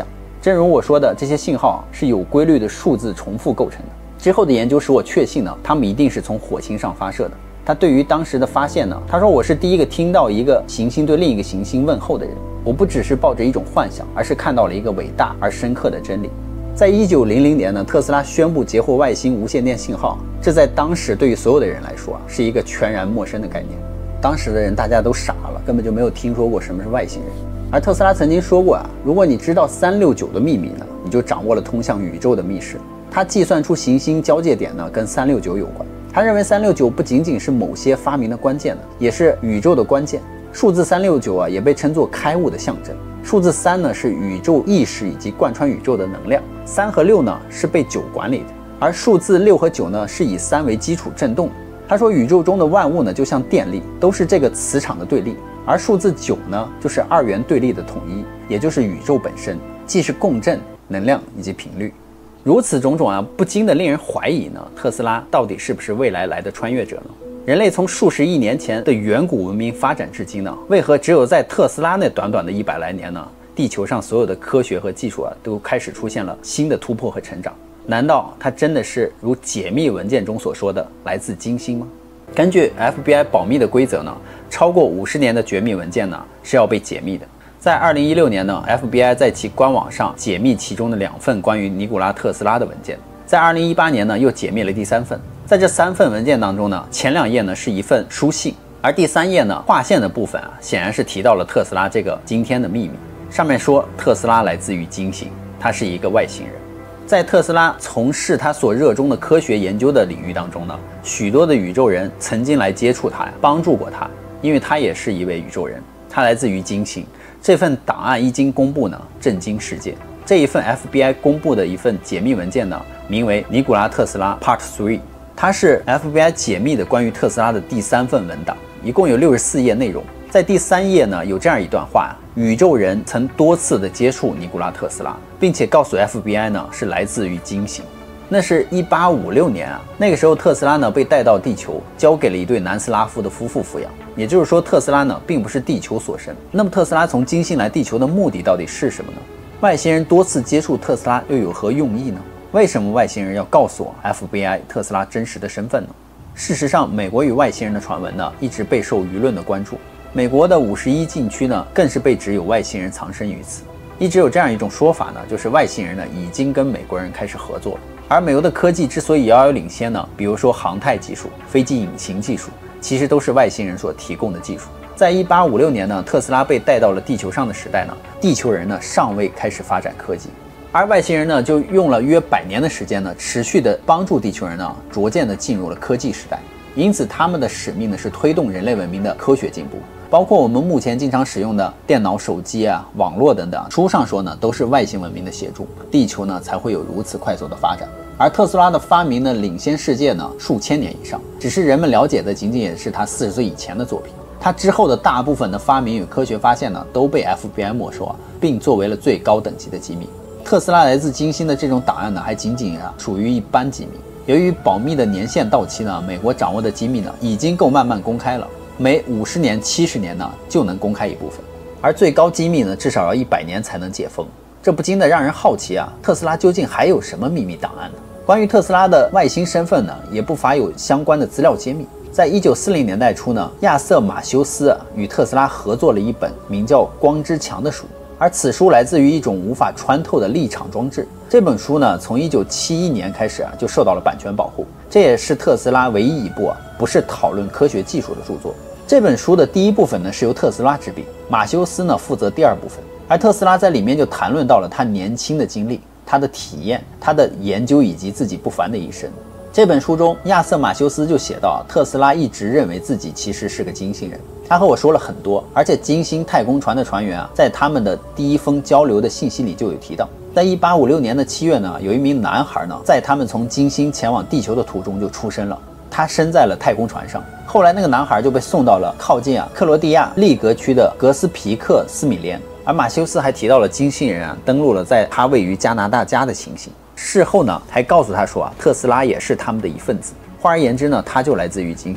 正如我说的，这些信号是有规律的数字重复构成的。之后的研究使我确信呢，他们一定是从火星上发射的。他对于当时的发现呢，他说我是第一个听到一个行星对另一个行星问候的人。我不只是抱着一种幻想，而是看到了一个伟大而深刻的真理。在1900年呢，特斯拉宣布截获外星无线电信号，这在当时对于所有的人来说是一个全然陌生的概念。当时的人大家都傻了，根本就没有听说过什么是外星人。而特斯拉曾经说过如果你知道369的秘密呢，你就掌握了通向宇宙的密室。他计算出行星交界点呢跟369有关。他认为369不仅仅是某些发明的关键呢，也是宇宙的关键。数字369也被称作开悟的象征。数字3呢是宇宙意识以及贯穿宇宙的能量，3和6呢是被9管理的，而数字6和9呢是以3为基础振动。他说宇宙中的万物呢就像电力，都是这个磁场的对立，而数字9呢就是二元对立的统一，也就是宇宙本身，既是共振、能量以及频率。如此种种不禁的令人怀疑呢，特斯拉到底是不是未来来的穿越者呢？人类从数十亿年前的远古文明发展至今呢，为何只有在特斯拉那短短的100来年呢，地球上所有的科学和技术都开始出现了新的突破和成长？难道它真的是如解密文件中所说的来自金星吗？根据 FBI 保密的规则呢，超过50年的绝密文件呢是要被解密的。在2016年呢 ，FBI 在其官网上解密其中的2份关于尼古拉特斯拉的文件。在2018年呢，又解密了第3份。在这3份文件当中呢，前2页呢是一份书信，而第3页呢划线的部分显然是提到了特斯拉这个惊天的秘密。上面说特斯拉来自于金星，他是一个外星人。在特斯拉从事他所热衷的科学研究的领域当中呢，许多的宇宙人曾经来接触他，帮助过他，因为他也是一位宇宙人，他来自于金星。这份档案一经公布呢，震惊世界。这一份 FBI 公布的一份解密文件呢，名为尼古拉特斯拉 Part 3， 它是 FBI 解密的关于特斯拉的第3份文档，一共有64页内容。在第3页呢，有这样一段话宇宙人曾多次的接触尼古拉特斯拉，并且告诉 FBI 呢是来自于金星。那是1856年那个时候特斯拉呢被带到地球，交给了一对南斯拉夫的夫妇抚养。也就是说，特斯拉呢并不是地球所生。那么特斯拉从金星来地球的目的到底是什么呢？外星人多次接触特斯拉又有何用意呢？为什么外星人要告诉FBI 特斯拉真实的身份呢？事实上，美国与外星人的传闻呢一直备受舆论的关注。美国的51禁区呢更是被指有外星人藏身于此。一直有这样一种说法呢，就是外星人呢已经跟美国人开始合作了。而美国的科技之所以遥遥领先呢，比如说航太技术、飞机引擎技术，其实都是外星人所提供的技术。在1856年呢，特斯拉被带到了地球上的时代呢，地球人呢尚未开始发展科技，而外星人呢就用了约100年的时间呢，持续的帮助地球人呢逐渐的进入了科技时代。因此他们的使命呢是推动人类文明的科学进步，包括我们目前经常使用的电脑、手机网络等等，书上说呢都是外星文明的协助，地球呢才会有如此快速的发展。而特斯拉的发明呢领先世界呢数千年以上，只是人们了解的仅仅也是他40岁以前的作品。他之后的大部分的发明与科学发现呢都被 FBI 没收并作为了最高等级的机密。特斯拉来自金星的这种档案呢还仅仅属于一般机密。由于保密的年限到期呢，美国掌握的机密呢已经够慢慢公开了，每50年、70年呢就能公开一部分，而最高机密呢至少要100年才能解封。这不禁的让人好奇特斯拉究竟还有什么秘密档案呢？关于特斯拉的外星身份呢，也不乏有相关的资料揭秘。在1940年代初呢，亚瑟·马修斯与特斯拉合作了一本名叫《光之墙》的书，而此书来自于一种无法穿透的立场装置。这本书呢，从1971年开始就受到了版权保护，这也是特斯拉唯一一部不是讨论科学技术的著作。这本书的第一部分呢是由特斯拉执笔，马修斯呢负责第2部分，而特斯拉在里面就谈论到了他年轻的经历、他的体验、他的研究以及自己不凡的一生。这本书中，亚瑟·马修斯就写到，特斯拉一直认为自己其实是个金星人。他和我说了很多，而且金星太空船的船员在他们的第一封交流的信息里就有提到，在1856年的7月呢，有一名男孩呢，在他们从金星前往地球的途中就出生了。他生在了太空船上，后来那个男孩就被送到了靠近克罗地亚利格区的格斯皮克斯米连。而马修斯还提到了金星人登陆了在他位于加拿大家的行星。事后呢，还告诉他说特斯拉也是他们的一份子。换而言之呢，他就来自于金星。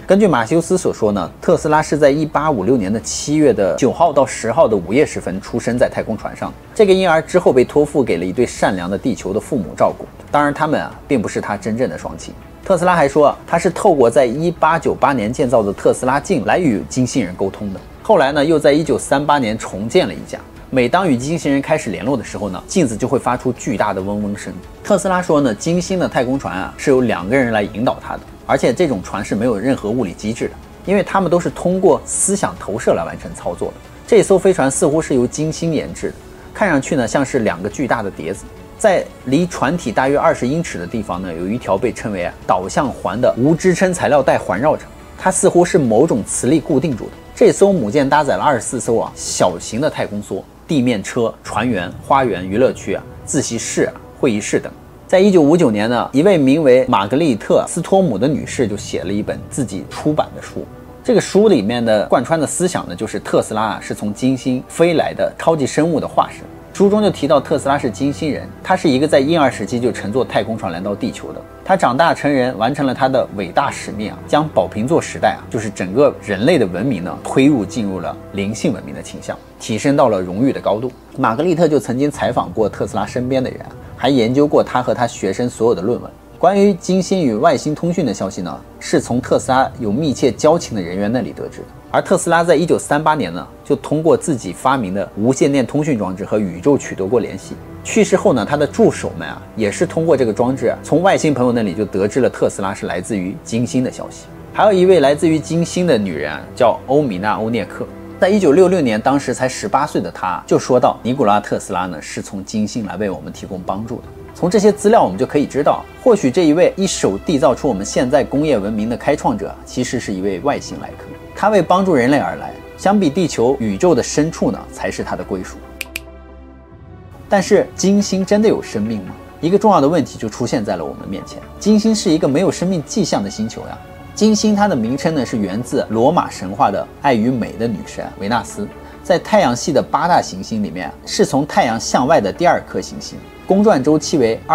根据马修斯所说呢，特斯拉是在1856年的7月9号到10号的午夜时分出生在太空船上。这个婴儿之后被托付给了一对善良的地球的父母照顾，当然他们并不是他真正的双亲。特斯拉还说他是透过在1898年建造的特斯拉镜来与金星人沟通的。后来呢，又在1938年重建了一架。每当与金星人开始联络的时候呢，镜子就会发出巨大的嗡嗡声。特斯拉说呢，金星的太空船是由2个人来引导它的，而且这种船是没有任何物理机制的，因为他们都是通过思想投射来完成操作的。这艘飞船似乎是由金星研制的，看上去呢像是2个巨大的碟子。在离船体大约20英尺的地方呢，有一条被称为导向环的无支撑材料带环绕着，它似乎是某种磁力固定住的。这艘母舰搭载了24艘小型的太空梭、地面车、船员、花园、娱乐区自习室、会议室等。在1959年呢，一位名为玛格丽特·斯托姆的女士就写了一本自己出版的书。这个书里面的贯穿的思想呢，就是特斯拉是从金星飞来的超级生物的化身。书中就提到特斯拉是金星人，他是一个在婴儿时期就乘坐太空船来到地球的。他长大成人，完成了他的伟大使命将宝瓶座时代就是整个人类的文明呢进入了灵性文明的倾向，提升到了荣誉的高度。玛格丽特就曾经采访过特斯拉身边的人，还研究过他和他学生所有的论文。关于金星与外星通讯的消息呢，是从特斯拉有密切交情的人员那里得知的。而特斯拉在1938年呢，就通过自己发明的无线电通讯装置和宇宙取得过联系。去世后呢，他的助手们也是通过这个装置从外星朋友那里就得知了特斯拉是来自于金星的消息。还有一位来自于金星的女人叫欧米娜·欧涅克。在1966年，当时才18岁的她就说到，尼古拉·特斯拉呢是从金星来为我们提供帮助的。从这些资料我们就可以知道，或许这一位一手缔造出我们现在工业文明的开创者，其实是一位外星来客。他为帮助人类而来，相比地球，宇宙的深处呢才是他的归属。但是金星真的有生命吗？一个重要的问题就出现在了我们面前。金星是一个没有生命迹象的星球呀。金星它的名称呢是源自罗马神话的爱与美的女神维纳斯，在太阳系的8大行星里面是从太阳向外的第2颗行星，公转周期为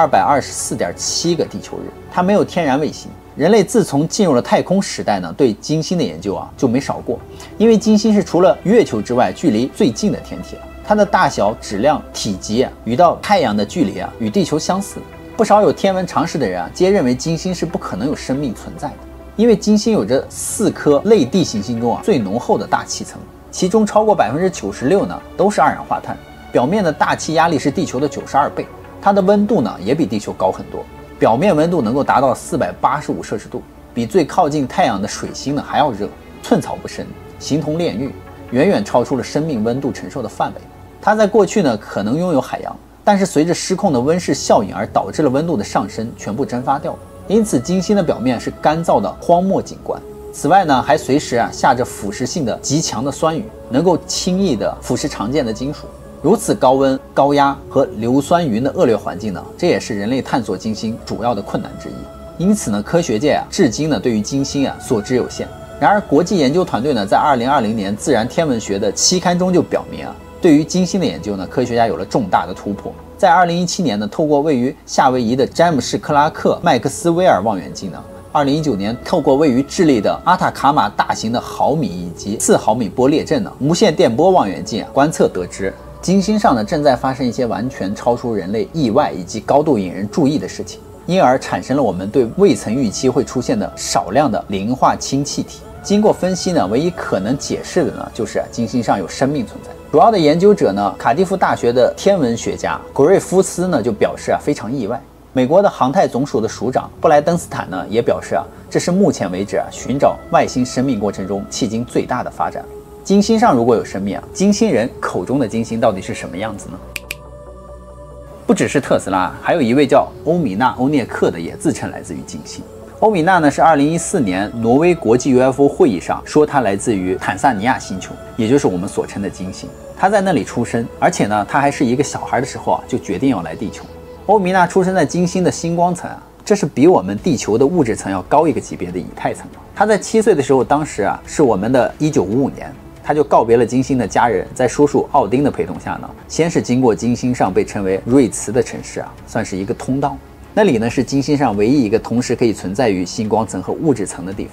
224.7个地球日，它没有天然卫星。人类自从进入了太空时代呢，对金星的研究就没少过，因为金星是除了月球之外距离最近的天体了。它的大小、质量、体积与到太阳的距离与地球相似。不少有天文常识的人皆认为金星是不可能有生命存在的，因为金星有着4颗类地行星中最浓厚的大气层，其中超过96%呢都是二氧化碳，表面的大气压力是地球的92倍，它的温度呢也比地球高很多，表面温度能够达到485摄氏度，比最靠近太阳的水星呢还要热，寸草不生，形同炼狱，远远超出了生命温度承受的范围。它在过去呢可能拥有海洋，但是随着失控的温室效应而导致了温度的上升，全部蒸发掉了。因此金星的表面是干燥的荒漠景观。此外呢，还随时下着腐蚀性的极强的酸雨，能够轻易的腐蚀常见的金属。如此高温、高压和硫酸云的恶劣环境呢，这也是人类探索金星主要的困难之一。因此呢，科学界至今呢对于金星所知有限。然而国际研究团队呢在2020年自然天文学的期刊中就表明对于金星的研究呢，科学家有了重大的突破。在2017年呢，透过位于夏威夷的詹姆士·克拉克麦克斯韦尔望远镜呢，2019年透过位于智利的阿塔卡马大型的毫米以及4毫米波列阵无线电波望远镜观测得知，金星上呢正在发生一些完全超出人类意外以及高度引人注意的事情，因而产生了我们对未曾预期会出现的少量的磷化氢气体。经过分析呢，唯一可能解释的呢就是金星上有生命存在。主要的研究者呢，卡蒂夫大学的天文学家格瑞夫斯呢就表示非常意外。美国的航太总署的署长布莱登斯坦呢也表示这是目前为止寻找外星生命过程中迄今最大的发展。金星上如果有生命金星人口中的金星到底是什么样子呢？不只是特斯拉，还有一位叫欧米娜·欧涅克的也自称来自于金星。欧米娜呢是2014年挪威国际 UFO 会议上说他来自于坦萨尼亚星球，也就是我们所称的金星。他在那里出生，而且呢他还是一个小孩的时候就决定要来地球。欧米娜出生在金星的星光层这是比我们地球的物质层要高一个级别的以太层。他在7岁的时候，当时是我们的1955年，他就告别了金星的家人，在叔叔奥丁的陪同下呢，先是经过金星上被称为瑞茨的城市算是一个通道。那里呢是金星上唯一一个同时可以存在于星光层和物质层的地方。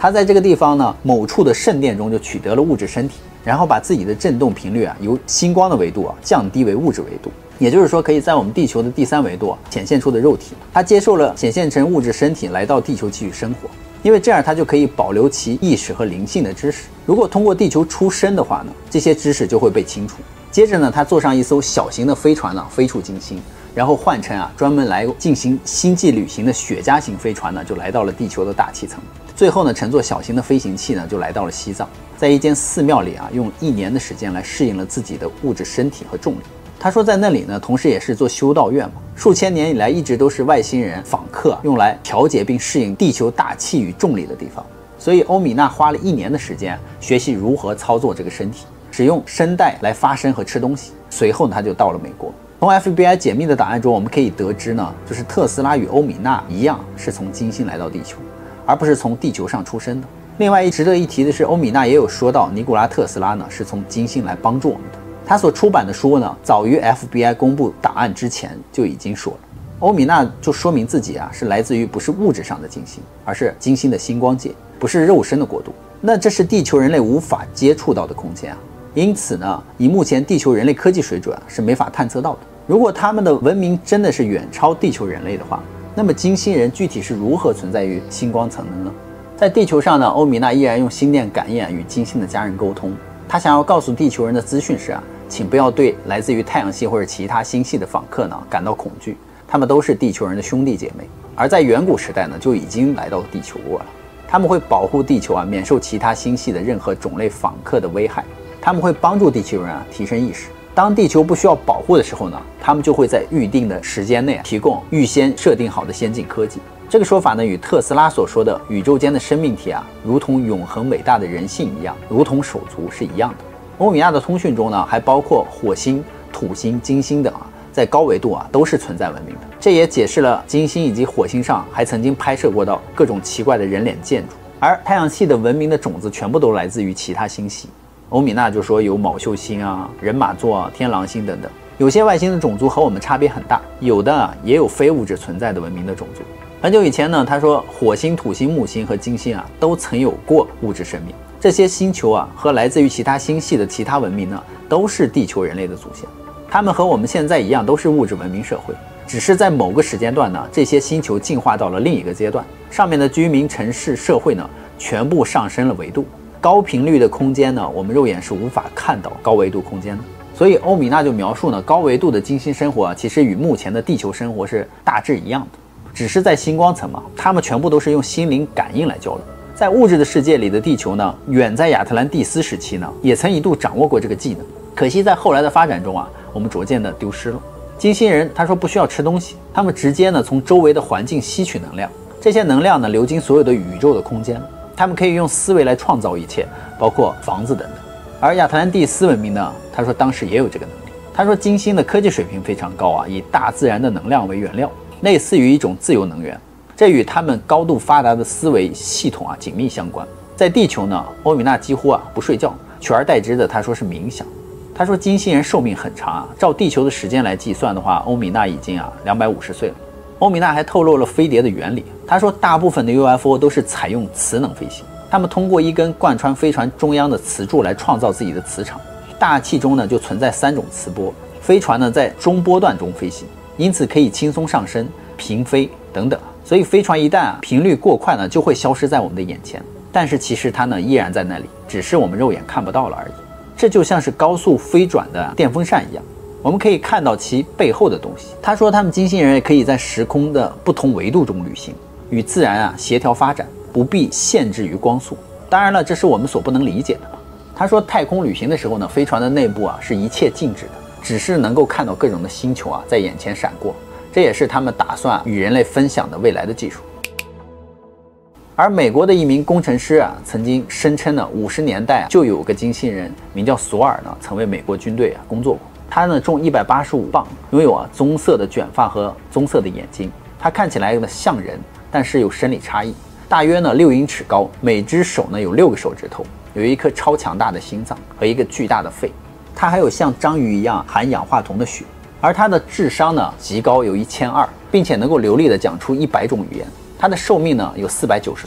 他在这个地方呢某处的圣殿中就取得了物质身体，然后把自己的振动频率由星光的维度降低为物质维度，也就是说可以在我们地球的第3维度显现出的肉体，他接受了显现成物质身体来到地球继续生活，因为这样他就可以保留其意识和灵性的知识。如果通过地球出生的话呢，这些知识就会被清除。接着呢，他坐上一艘小型的飞船飞出金星，然后换成专门来进行星际旅行的雪茄型飞船就来到了地球的大气层。最后呢，乘坐小型的飞行器就来到了西藏，在一间寺庙里用1年的时间来适应了自己的物质身体和重力。他说在那里呢，同时也是做修道院嘛，数千年以来一直都是外星人访客用来调节并适应地球大气与重力的地方。所以欧米娜花了1年的时间学习如何操作这个身体，使用声带来发声和吃东西。随后他就到了美国。从 FBI 解密的档案中，我们可以得知呢，就是特斯拉与欧米娜一样是从金星来到地球，而不是从地球上出生的。另外值得一提的是，欧米娜也有说到尼古拉特斯拉呢是从金星来帮助我们的。他所出版的书呢，早于 FBI 公布档案之前就已经说了。欧米娜就说明自己是来自于不是物质上的金星，而是金星的星光界，不是肉身的国度。那这是地球人类无法接触到的空间因此呢，以目前地球人类科技水准是没法探测到的。如果他们的文明真的是远超地球人类的话，那么金星人具体是如何存在于星光层的呢？在地球上呢，欧米娜依然用心电感应与金星的家人沟通。他想要告诉地球人的资讯是请不要对来自于太阳系或者其他星系的访客呢感到恐惧，他们都是地球人的兄弟姐妹。而在远古时代呢，就已经来到地球过了。他们会保护地球免受其他星系的任何种类访客的危害。他们会帮助地球人提升意识。当地球不需要保护的时候呢，他们就会在预定的时间内提供预先设定好的先进科技。这个说法呢，与特斯拉所说的宇宙间的生命体如同永恒伟大的人性一样，如同手足是一样的。欧米娜的通讯中呢，还包括火星、土星、金星等在高维度都是存在文明的。这也解释了金星以及火星上还曾经拍摄过到各种奇怪的人脸建筑，而太阳系的文明的种子全部都来自于其他星系。欧米娜就说有昴宿星人马座天狼星等等。有些外星的种族和我们差别很大，有的也有非物质存在的文明的种族。很久以前呢，他说火星、土星、木星和金星都曾有过物质生命。这些星球和来自于其他星系的其他文明呢，都是地球人类的祖先。他们和我们现在一样，都是物质文明社会，只是在某个时间段呢，这些星球进化到了另一个阶段，上面的居民、城市、社会呢，全部上升了维度。高频率的空间呢，我们肉眼是无法看到高维度空间的。所以欧米娜就描述呢，高维度的金星生活其实与目前的地球生活是大致一样的，只是在星光层嘛，他们全部都是用心灵感应来交流。在物质的世界里的地球呢，远在亚特兰蒂斯时期呢，也曾一度掌握过这个技能，可惜在后来的发展中我们逐渐的丢失了。金星人他说不需要吃东西，他们直接呢从周围的环境吸取能量，这些能量呢流经所有的宇宙的空间，他们可以用思维来创造一切，包括房子等等。而亚特兰蒂斯文明呢，他说当时也有这个能力。他说金星的科技水平非常高以大自然的能量为原料，类似于一种自由能源，这与他们高度发达的思维系统紧密相关。在地球呢，欧米娜几乎不睡觉，取而代之的他说是冥想。他说金星人寿命很长照地球的时间来计算的话，欧米娜已经250岁了。欧米娜还透露了飞碟的原理。他说大部分的 UFO 都是采用磁能飞行，他们通过一根贯穿飞船中央的磁柱来创造自己的磁场。大气中呢就存在3种磁波，飞船呢在中波段中飞行，因此可以轻松上升、平飞等等。所以飞船一旦频率过快呢，就会消失在我们的眼前。但是其实它呢依然在那里，只是我们肉眼看不到了而已。这就像是高速飞转的电风扇一样，我们可以看到其背后的东西。他说他们金星人也可以在时空的不同维度中旅行，与自然协调发展，不必限制于光速。当然了，这是我们所不能理解的。他说太空旅行的时候呢，飞船的内部是一切静止的，只是能够看到各种的星球在眼前闪过，这也是他们打算与人类分享的未来的技术。而美国的一名工程师曾经声称呢，50年代就有个金星人名叫索尔呢，曾为美国军队工作过。他呢重185磅，拥有棕色的卷发和棕色的眼睛。他看起来呢像人，但是有生理差异。大约呢6英尺高，每只手呢有6个手指头，有一颗超强大的心脏和一个巨大的肺。他还有像章鱼一样含氧化铜的血。而他的智商呢极高，有1200，并且能够流利地讲出100种语言。他的寿命呢有490岁。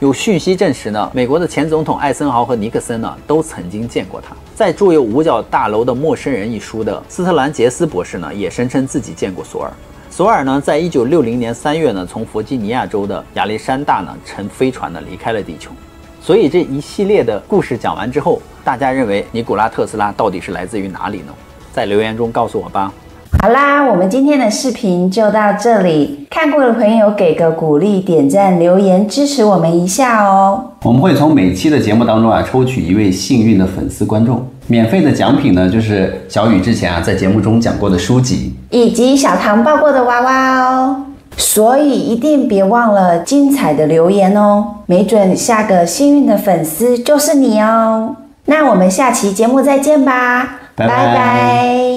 有讯息证实呢，美国的前总统艾森豪和尼克森呢都曾经见过他。在著有《五角大楼的陌生人》一书的斯特兰杰斯博士呢，也声称自己见过索尔。索尔呢，在1960年3月呢，从弗吉尼亚州的亚历山大呢乘飞船呢离开了地球。所以这一系列的故事讲完之后，大家认为尼古拉特斯拉到底是来自于哪里呢？在留言中告诉我吧。 好啦，我们今天的视频就到这里。看过的朋友给个鼓励，点赞留言支持我们一下哦。 我们会从每期的节目当中抽取一位幸运的粉丝观众，免费的奖品呢就是小雨之前在节目中讲过的书籍， 以及小唐抱过的娃娃哦。所以一定别忘了精彩的留言哦，没准下个幸运的粉丝就是你哦。那我们下期节目再见吧，拜拜。